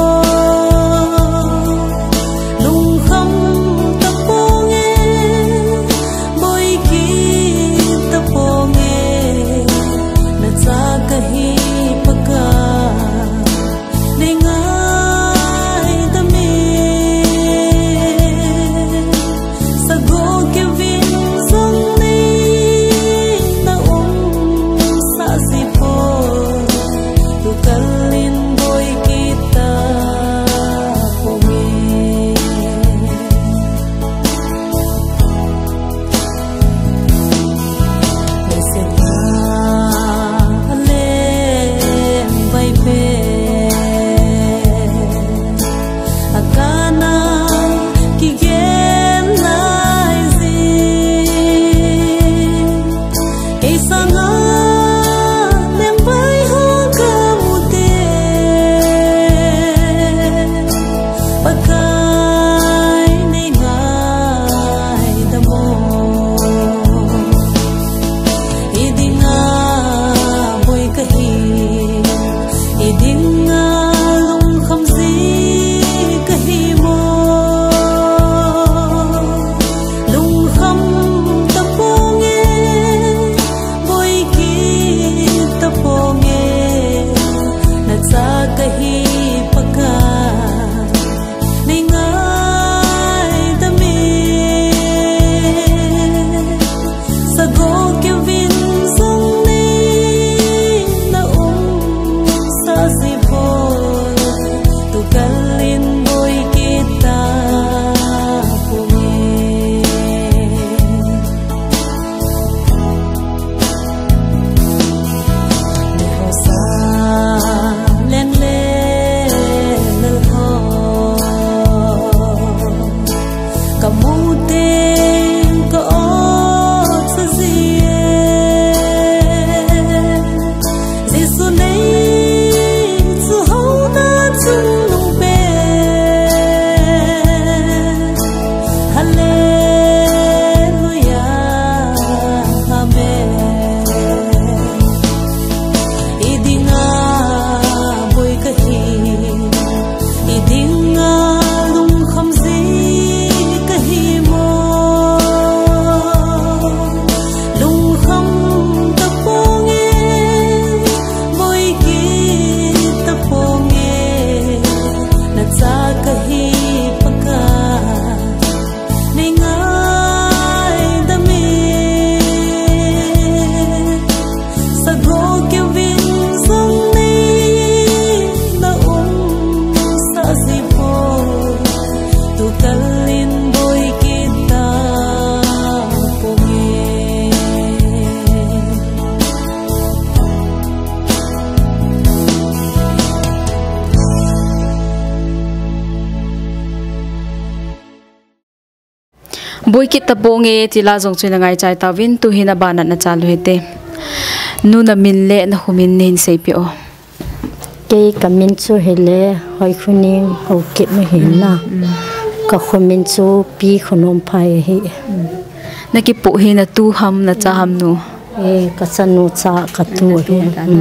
Bui kit taponge tila zong chuna ngai chai tawin tu hina banat na chalu hete nu na min le na humin nin sepi o ke kamin chu hele hoi khuning ho kit me hin na ka khumin chu pi khunom phai hi na ki pu hi na tu ham na cha ham nu e ka sanu cha ka tu hi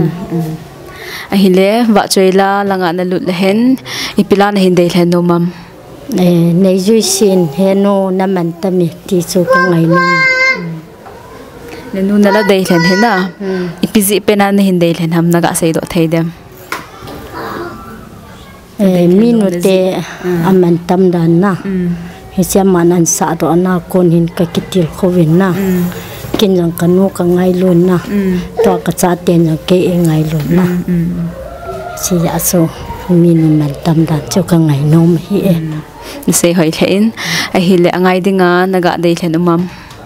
a hile wa choila langa na lut le hen ipila na hin dei hlen no mam nei zui sin heno naman tami ti chu ka ngai no ne nu nala dei hlen hena ipizi pena na hin dei hlen ham naga sei do thei dem e minute aman tam dan na hi sia manan sa do na kon hin ka kitil khowin na kin jang kanu ka ngai lun na to ka cha ten jang ke e ngai lun na si ya so min man tam dan chu ka ngai nom hi e se hoi hlein a hi le angai dinga naga dei hlen umam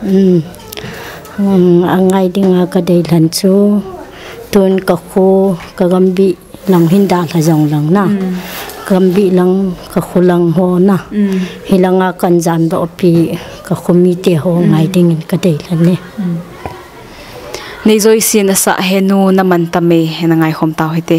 um angai dinga ka dei hlan chu tun ka khu ka gambi lang hinda la jong lang na gambi lang ka khulang ho na hilanga kan jan do pi ka khumi te ho ngai ding ka dei hlan ne nei zoi sin sa henu na man tame hena ngai khom taw hite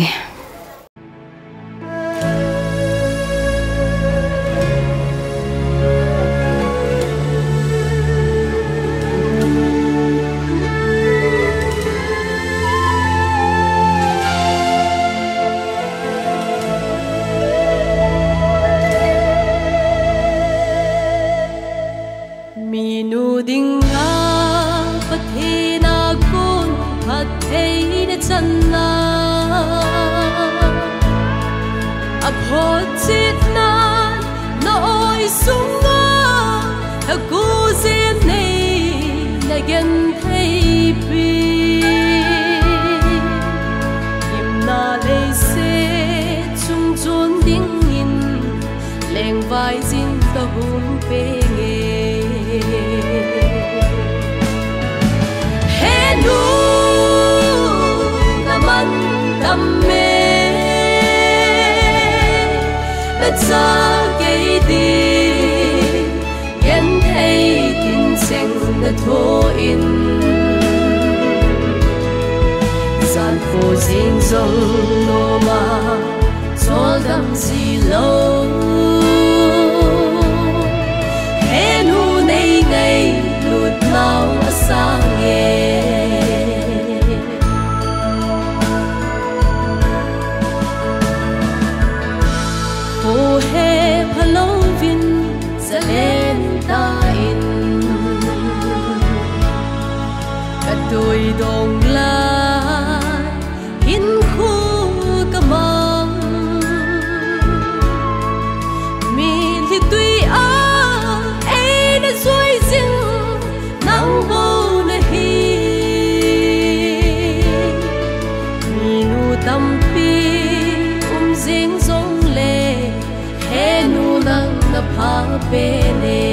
pele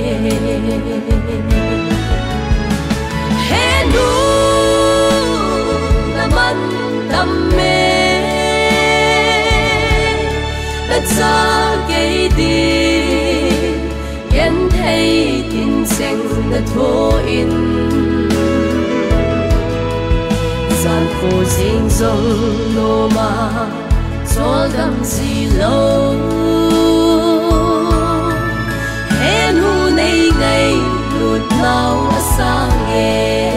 he nu naman tamme na cha gei di yen thei tin seng na tho in san phu sing song no ma chol dam si lo he nu nei ngai lut nau asang e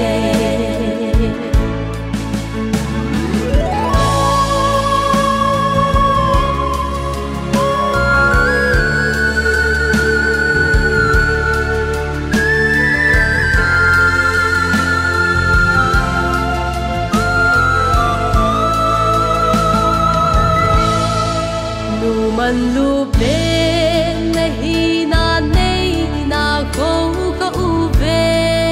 man lu be nahi na nei na go ka u ve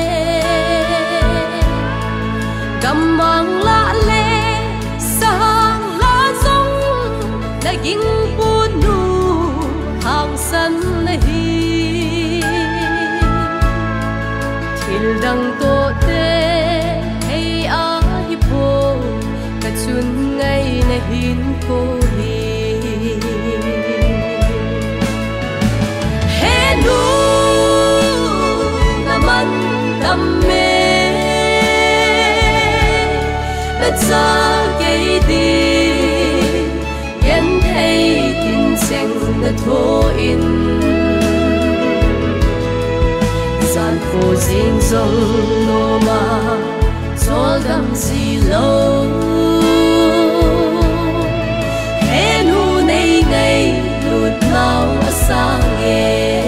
gamang la le sang la song na ging pu nu hang san nahi thil dang to te hey a hi po ka chun ngai na hin ko nu naman tamme na cha gei di yen thei tin seng na tho in san phu sing song no ma chol dam si lo he nu nei ngai lut nau asang e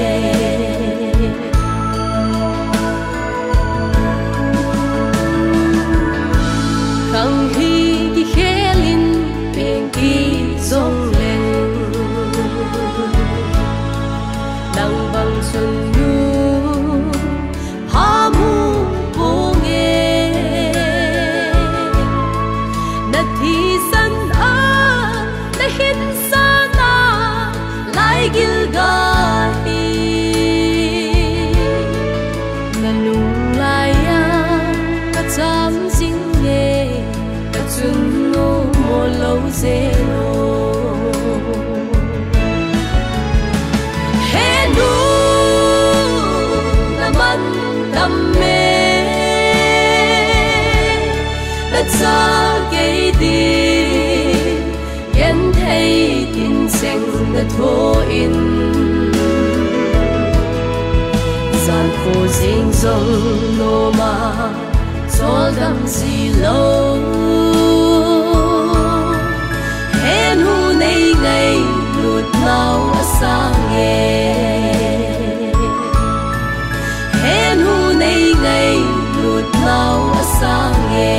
cha gei di yen thei tin seng na tho in san phu sing song no ma chol dam si lo he nu nei ngai lut nau asang e he nu nei ngai lut nau asang e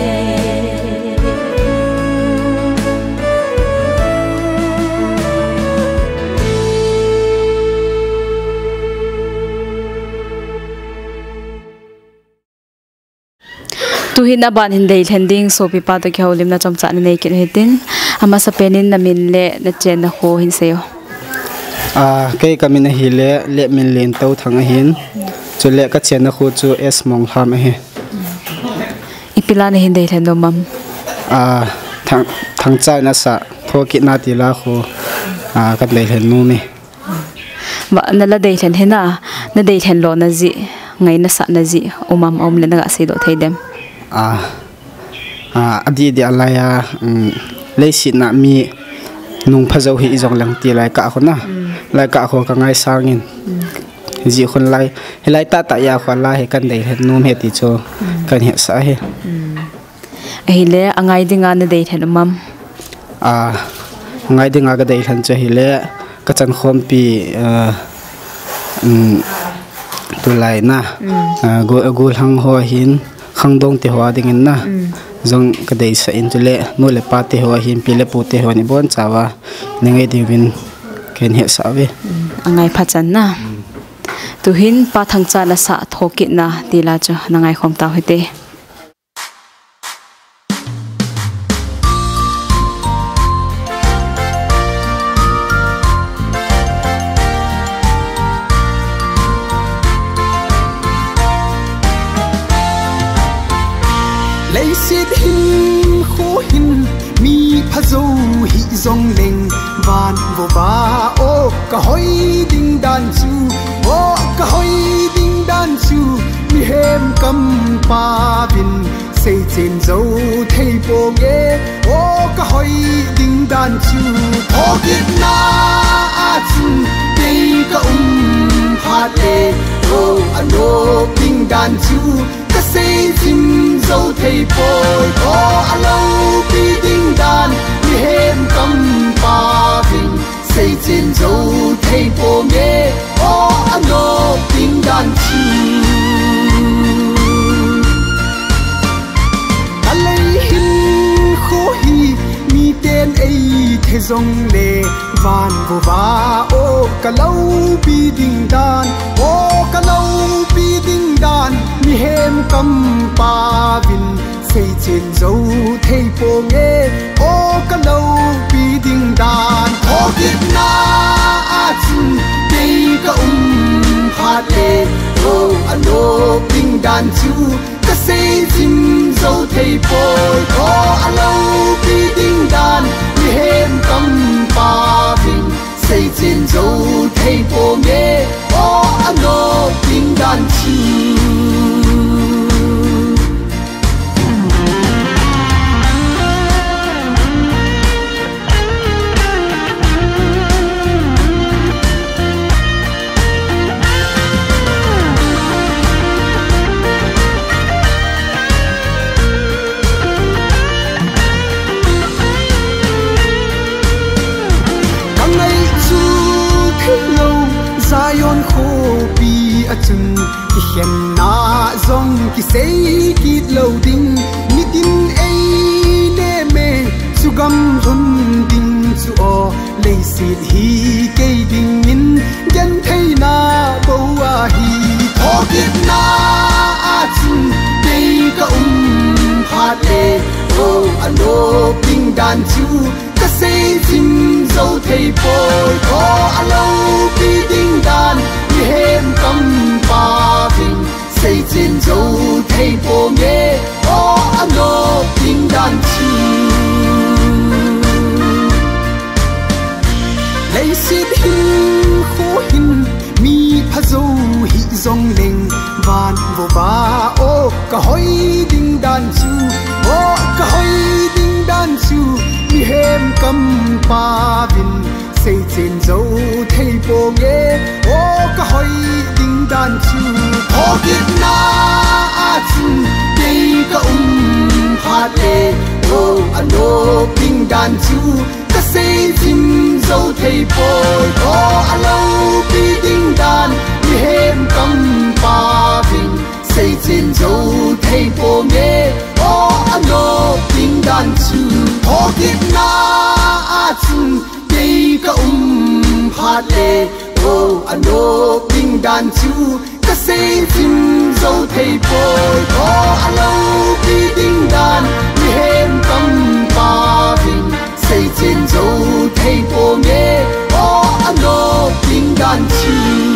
tuhin aban hindei thending so pipa to khau limna chomcha nei kin hetin ama sapenin namin le na chen na ho hin seyo a ke kamin hi le le min len to thanga hin chu le ka chen na khu chu es mong ham he ipila ne hindei thendo mam a thang thang cha na sa thoki na ti la khu a ka dei hen nu me ba na la dei then hena na dei then lo na ji ngai na sa na ji umam om le na se do theidem a a adi di alaya leisi na mi nung phajau hi jong lang ti lai ka khona lai ka kho ka ngai sangin ji khon lai helai ta ta ya khwa la he kan dei hen num he ti cho kan he sa he hi le angai dinga na dei then mam a ngai dinga ga dei than che hi le ka chan khom pi um tu lai na go gul hang ho hin khang dong te hoa ding in na zong ka dei sa in tule no le pa te hoa hin pi le pu te hoa ni bon chawa ningai ding win ken he sa we angai phachan na tuhin pa thang cha la sa thoki na tila cha nangai khom ta hote xịt hin khô hin mi pha dâu hi dòng leng van vô ba ô cả hoi ding dan chu ô cả hoi ding dan chu mi hem kam pa vin say trên dấu thấy bộ nghe ô cả hoi ding dan chu ô kít na a chu đây cả um pha tê ô ano ding dan chu cái say trên dấu thấy bộ ô alo bi ding dan mi hem kam pa vin say trên dấu thấy bộ nghe ô ano ding dan chu tên ấy thế dòng lệ van vô va ô cả lâu bi đinh đan ô cả lâu bi đinh đan mi hem cầm pa vin xây trên dấu thấy bộ nghe ô cả lâu bi đinh đan ô kít na a chun đây cả um pha tê ô ano đinh đan chu cái xây trên dấu thấy bộ ô alo bi đinh đan mi hem cầm pa vin xây trên dấu thấy bộ nghe ô ano đinh đan chu Zion khô pi a chun ki hem na zong ki sei ki lo ding mi tin ei le me su gam hun ding su o le sit hi ke ding min gen thei na bo a hi tho kit na a chun dei ka um pha te o ano ping dan chu ka sei chim zo thei poi o alo pi ding dan mi hem kam pa vin sei chin zo thei po nghe o ano ping dan chu lấy sit hin khô hin mi pha zo hi zong leng van vô ba o ka hoi ding dan chu o ka hoi ding dan chu mi hem kam pa vin xây trên dấu thấy bộ nghe ô cả hoi ding dan chu ô kít na a chun đây cả um pha tê ô ano ding dan chu cái xây trên dấu thấy bộ ô alo bi ding dan mi hem kam pa vin xây trên dấu thấy bộ nghe ô ano ding dan chu ô kít na a chun đây cả um pha tê ô ano ping dan chu cái xây chim dấu thấy bồi ô alo bi ding dan mi hem kam pa vin xây trên dấu thấy bộ nghe ô ano ping dan chu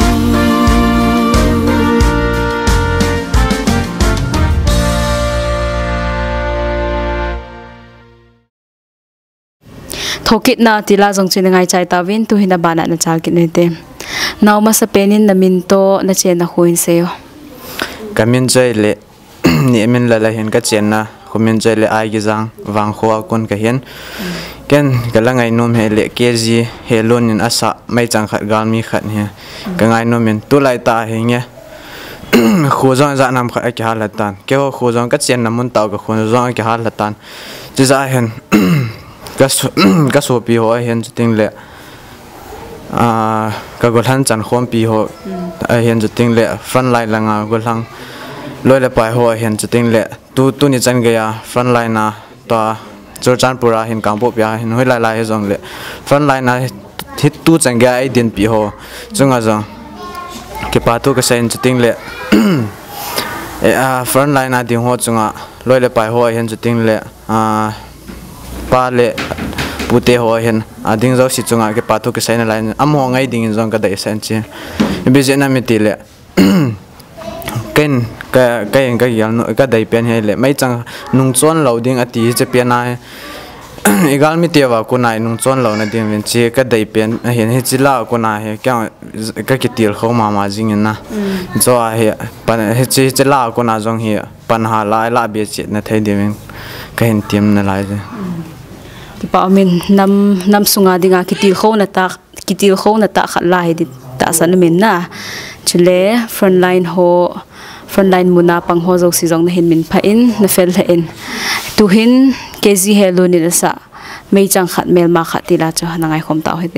thokit na tila jong chin ngai chai ta win tu hina bana na chal kin te naw ma sa penin na min to na chen na huin seo kamin chai le ni min la la hin ka chen na khumin chai le ai gi jang wang kho kun ka hin ken galangai nom he le kg helon in asa mai chang khat gal mi khat he ka ngai nom min tu lai ta he nge khu jong za nam kha ki halatan ke ho khu jong ka chen na mun taw ka khu jong ki halatan chi za hen gas gas ho pi ho hen ting le a ka gol han chan khom pi ho a hen ting le front line langa gol hang loi le pai ho hen ting le tu tu ni chan ga ya front line na to chur chan pura hen kam po pya hen hoi lai lai jong le front line na hit tu chan ga ai din pi ho chunga jong ke pa tu ka sen ting le e a front line na ding ho chunga loi le pai ho hen ting le a pa le pute ho hen ading zo si chunga ke pathu ke saina line amo ngai ding zong ka dai san chi bi je na mi ti le ken cái cái cái cái cái đại biến hay lệ mấy chẳng nung chọn lâu điên ở tí chế biến này igal mi tia wa ko nai nung chon lo na ding ven chi ka dai pen hen he chi la ko na he kya ka ki til kho ma ma jing na zo a he pan he chi chi la ko na jong he pan ha lai la be chi na thai de ven ka hen tim na lai je ki pa min nam nam sunga dinga ki til kho na ta ki til kho na ta khat la he di ta san min na chule front line ho front line muna pang ho zo si jong na hin min pha in na fel la in tu hin kezi hello ni sa mei chang khat mel ma khat ti la cho hangai khom taw he te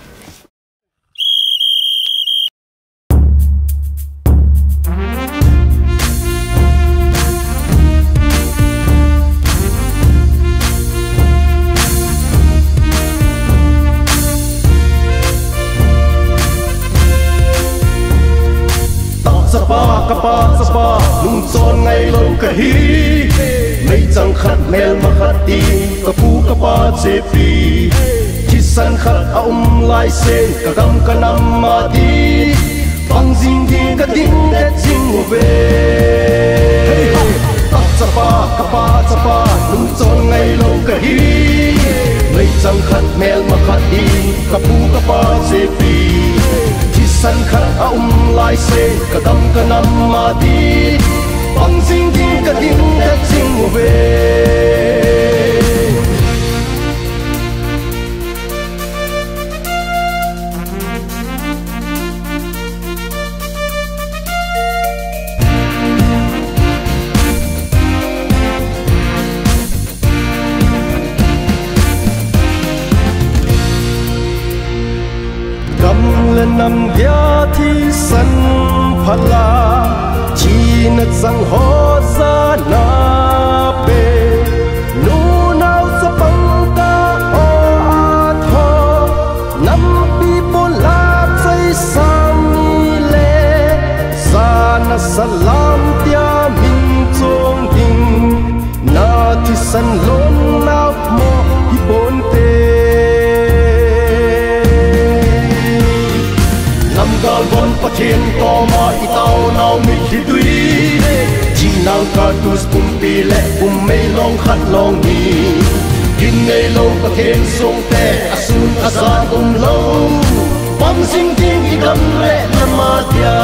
sapa kapa sapa nung son ngai lo ka hi mei chang khat mel ma khat ti ka pu ka pa che pi chi san khat a um lai se ka gam ka nam ma ti pang jing ding ka ding de jing mo ve sapa kapa sapa nung son ngai lo ka hi mei chang khat mel ma khat ti ka pu ka pa che pi san khat a um lai se ka dam ka nam ma di pang jing ding ka ding da jing mo ve nằm ghé thi sân phala chi nát sang ho ra na pe nu nao sa pang ta o a tho nam pi po la chai sang ni le sa na salam tia min chong ding na thi san lon na mo hi bon te gal bon pathian to ma itao nau mi hi dui chi nang ka tu spum pi le um mei long khat long ni kin nei lo pathian song te asun asan um lo pam sing ding i gam le na ma tia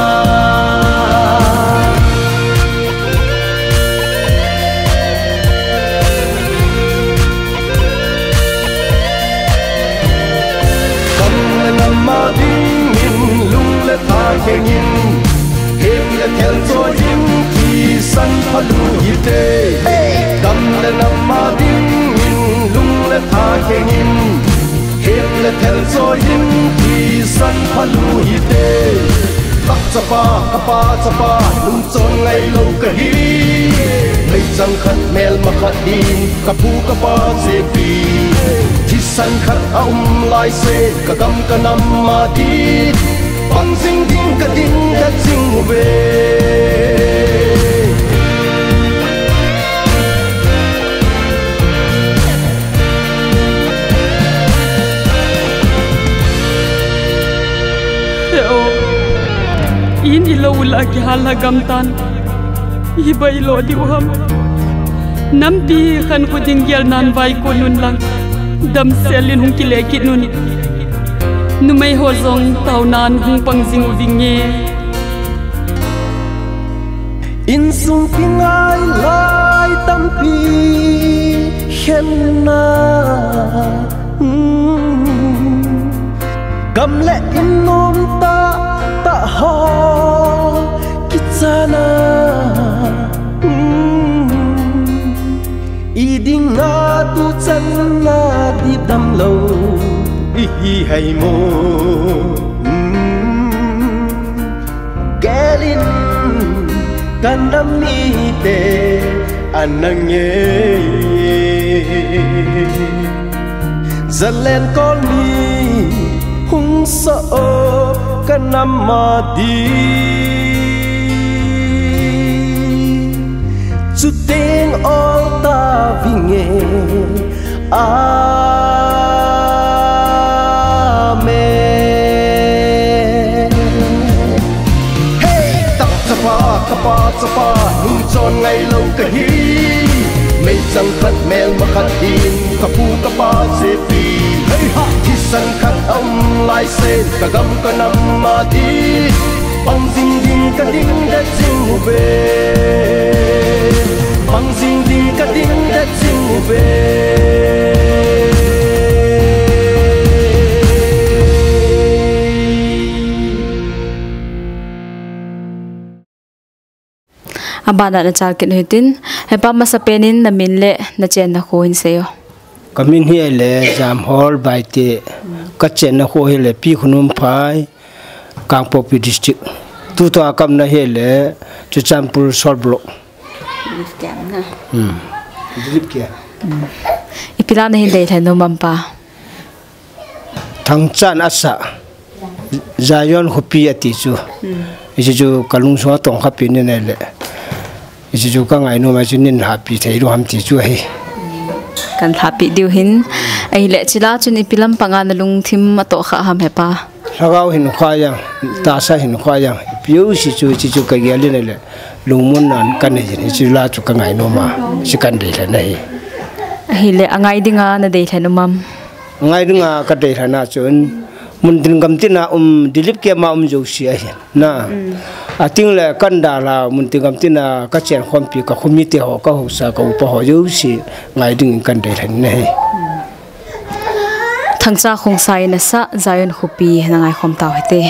kam na ma ding tha khen in hem le thel cho in ki san phalu hi te dam le nam ma ding in lung le tha khen in hem le thel cho in ki san phalu hi te tak chapa kapa chapa lung chon ngai lo ka hi mei chang khat mel ma khat din ka pu ka pa che pi ki san khat a um lai se ka dam ka nam ma di pang sing ding ka ding ka sing mo ve eo in ilo la ki hala gam tan hi bai lo di uham nam pi khan ko ding yal nan vai ko nun lang dam selin hung ki le ki nun nu mai ho zong tau nan hung pang jing vinge in sung pingai lai tam pi hen na gam le in nom ta ta ho kichana i ding na tu chan na di dam lo hi hay mo gelin kanam ni te anange zalen kol ni hung so kanam ma di chu teng all ta vinge a kapa สังขัดแมลมาขัดดินกะปูกะปาเซฟีที่สังขัดอำลายเส้นกะกำกะนำมาดีปังซิงดิงกะดิงเด็ดซิงหูเบปังซิงดิงกะดิงเด็ดซิงหูเบ abana na chal kin hitin hepa masapenin na minle na chen na khoin seyo kamin hi le jam hall bai te ka chen na kho hi le pi khunum phai kangpok pi district tu to akam na hi le chuchampur short block hm dilip kya ipila na hin dei thano mampa thangchan asa zayon khopi ati chu isi chu kalung so tong khapi ne ne le isi chu ka ngai no ma chu nin happy thei ro ham ti chu hi kan happy diu hin ai le chila chun ipilam panga na lung thim ma to kha ham hepa sagau hin khwa yang ta sa hin khwa yang piu si chu chi chu ka ge le ne le lung mun nan kan ne ni chu la chu ka ngai no ma si kan de le nei ai le angai dinga na dei thanu mam ngai dinga ka de thana chun mun tin gam tin na um dilip ke ma um jo si ai na ating le kan da la mun tin gam tin na ka chen khom pi ka khumi te ho ka ho sa ka upa ho jo si ngai ding kan de than nei thangcha khong sai na sa zayon khupi na ngai khom taw hete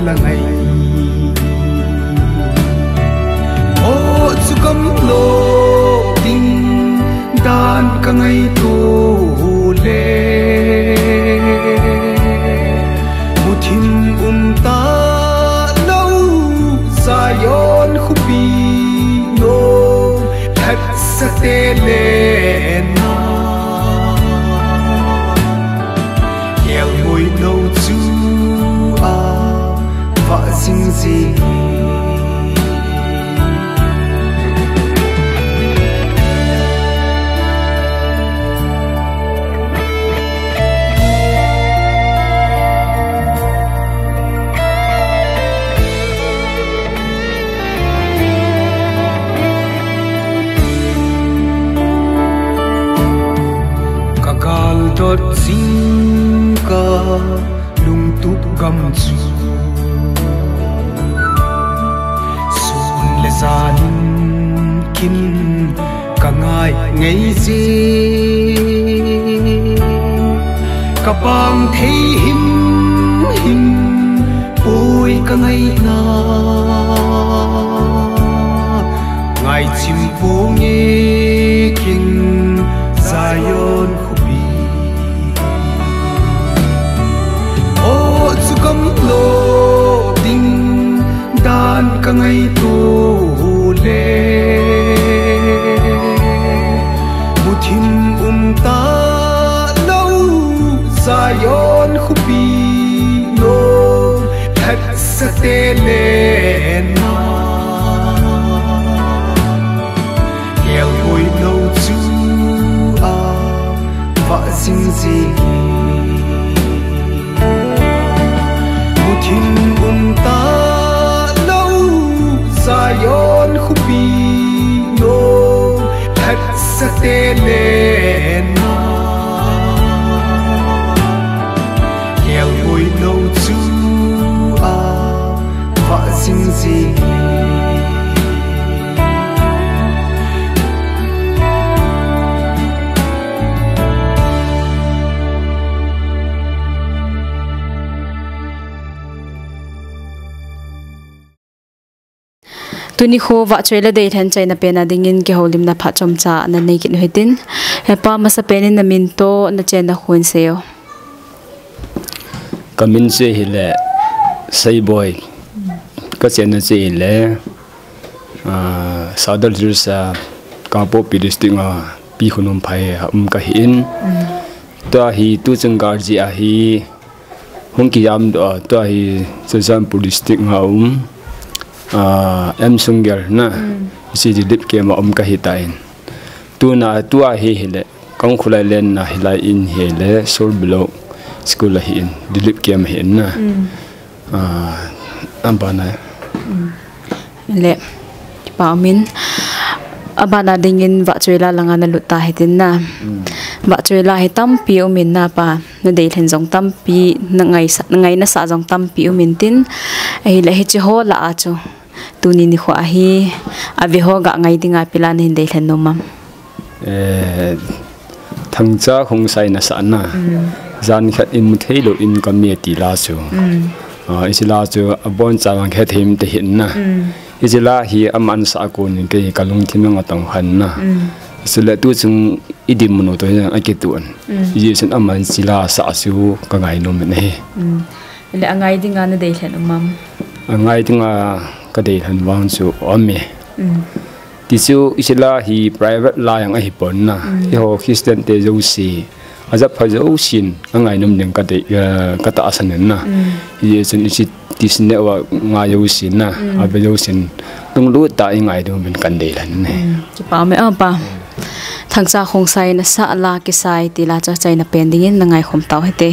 là ngày ô chu cấm lô tình đàn cả ngày tu lệ một thiên um ta lâu dài yon khu bi nô thật sa tê lệ na nghèo ngồi lâu chu à vợ sinh gì đột sinh ca lung túc gầm chu xuân lệ gia đình kinh cả ngày ngày gì cả bang thấy him him bôi cả ngày na ngày chim vô nghe kinh Zion cấm lô tình đàn cả ngày tu lệ một thiên um ta lâu dài yon khu bi nô thật sa tê lệ na nghèo ngồi lâu chu à vợ sinh gì thiên um ta lâu dài yon khu bi nô thật sa tê lệ na nghèo ngồi lâu chu à vợ sinh gì tuni kho wa choila dei than chaina pena dingin ke holim na pha chomcha na nei kin hitin hepa masa penin na min to na chena khun seo kamin se hile sei boy ka chena che le a sadal jirsa kapo pidistinga pi khunum phai um ka hin to hi tu changgar ji a hi hongki yam do to hi sesam pidistinga um em sungger na si dip ke ma om ka hitain tu na tu a hi hele kong khulai len na hilai in hele sol below school hi in dip ke ma hin na a ambana le pa min abana dingin wa choila langa na luta hitin na wa choila hi tam pi umin na pa na dei then jong tam pi na ngai sa ngai na sa jong tam pi umin tin ai le hi chi ho la a chu tuni ni khwa hi avi ho ga ngai dinga pilan hin dei thlen nomam e thangcha khong sai na sa na zan khat in muthelo in committee la chu a isila chu abon chawang khe thim te hin na isila hi aman sa ko ni ke kalung thimang atang han na isila tu chung idim no to ya akitun yi sen aman sila sa su ka ngai nom ne le angai dinga na dei thlen nomam angai dinga ka dei han wang chu ome ti chu isila hi private la yang a hi pon na hi ho Christian te jo si aja pha jo sin angai nom ning ka dei ka ta asan na ye chen isi tisne wa nga yo sin na a be yo sin tung lu ta ngai dum ben kan dei lan ne chi pa me a pa thangcha khong sai na sa la ki sai ti la cha chai na pen ding in na ngai khom taw hete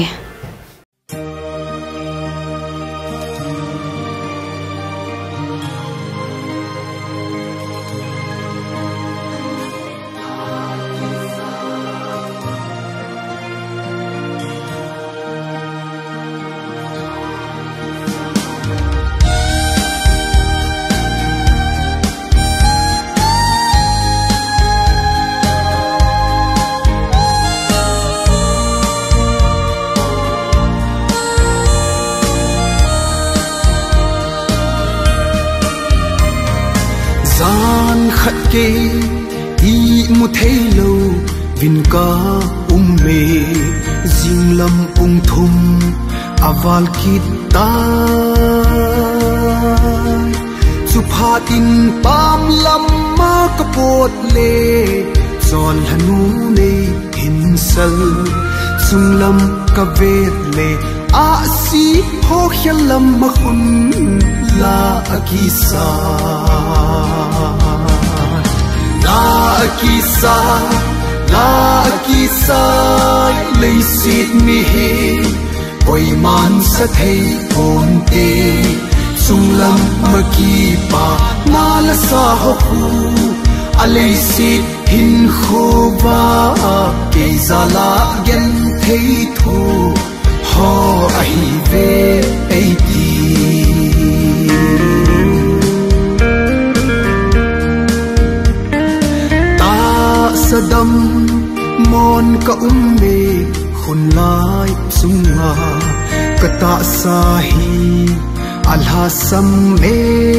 khát kê i mu thấy lâu vin ca um mê riêng lâm ung thum aval kita chu phatin pam lam ma kapot le zon hanu ne hin sal chung lam ka vet le a si ho khalam ma khun la akisa la akisa la akisa le sit mi he oi man sa thei on te chung lam ma ki pa na la sa ho khu ale sit hin khowa ke zala gen thei thu ho ai ve ai ti ta sadam mon ka umme khun lai sunga kata sahi alha samme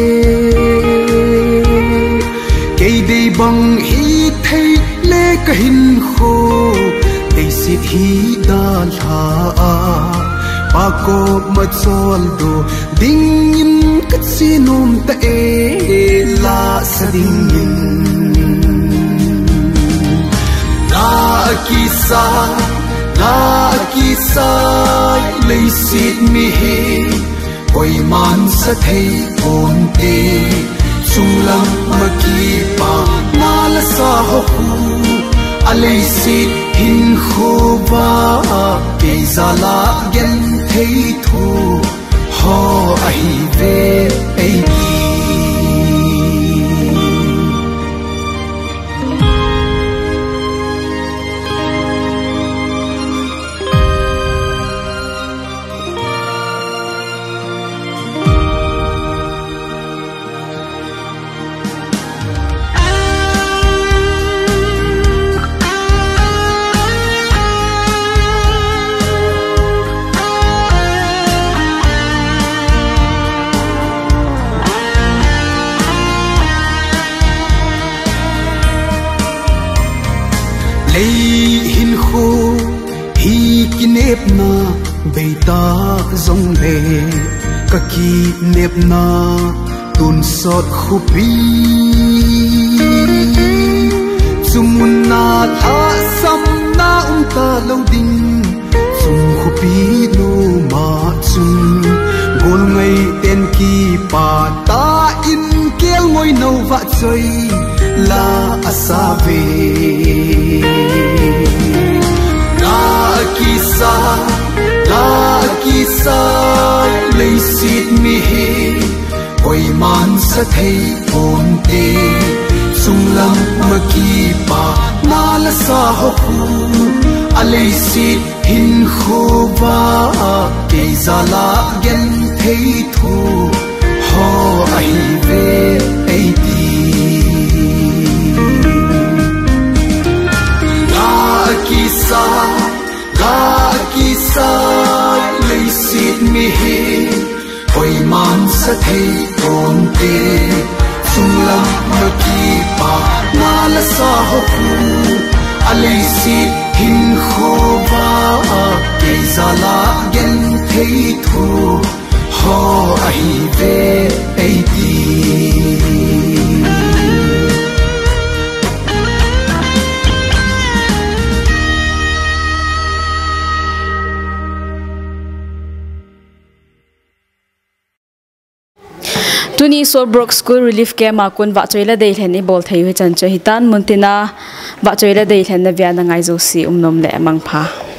kei dei bang hi thei le ka hin kho dei sit hi dal ha pa ko ma chol do ding in ka sinum ta e la sa ding in la kisa la kisa le sit mi he oi man sa thei on te chung lam ma ki pa na la sa ho khu ale sit hin khowa ke zala gen thei thu ho ai ve ai ki hin khô hi kinep na beita zong le ka ki nep na tun sot khupi sumun na tha sam na um ta lo ding sum khupi no ma chung gol ngai ten ki pa ta in kel ngoi no va choi la asave la kisa la kisa le sit mi he oi man sa thei on te chung lam ma ki pa na la sa ho khu ale sit hin khowa ke zala gen thei thu ho ai ve ai ti kisa la kisa le sit mi he oi man sa thei on te chung lam ma ki pa na la sa ho khu ale sit hin khowa ke zala gen thei thu ho ai ve ai ti tuni Solbrook School Relief Camp akun wa choila dei thani bol thei hu chan cho hitan muntina wa choila dei thana via na ngai zo si umnom le mangpha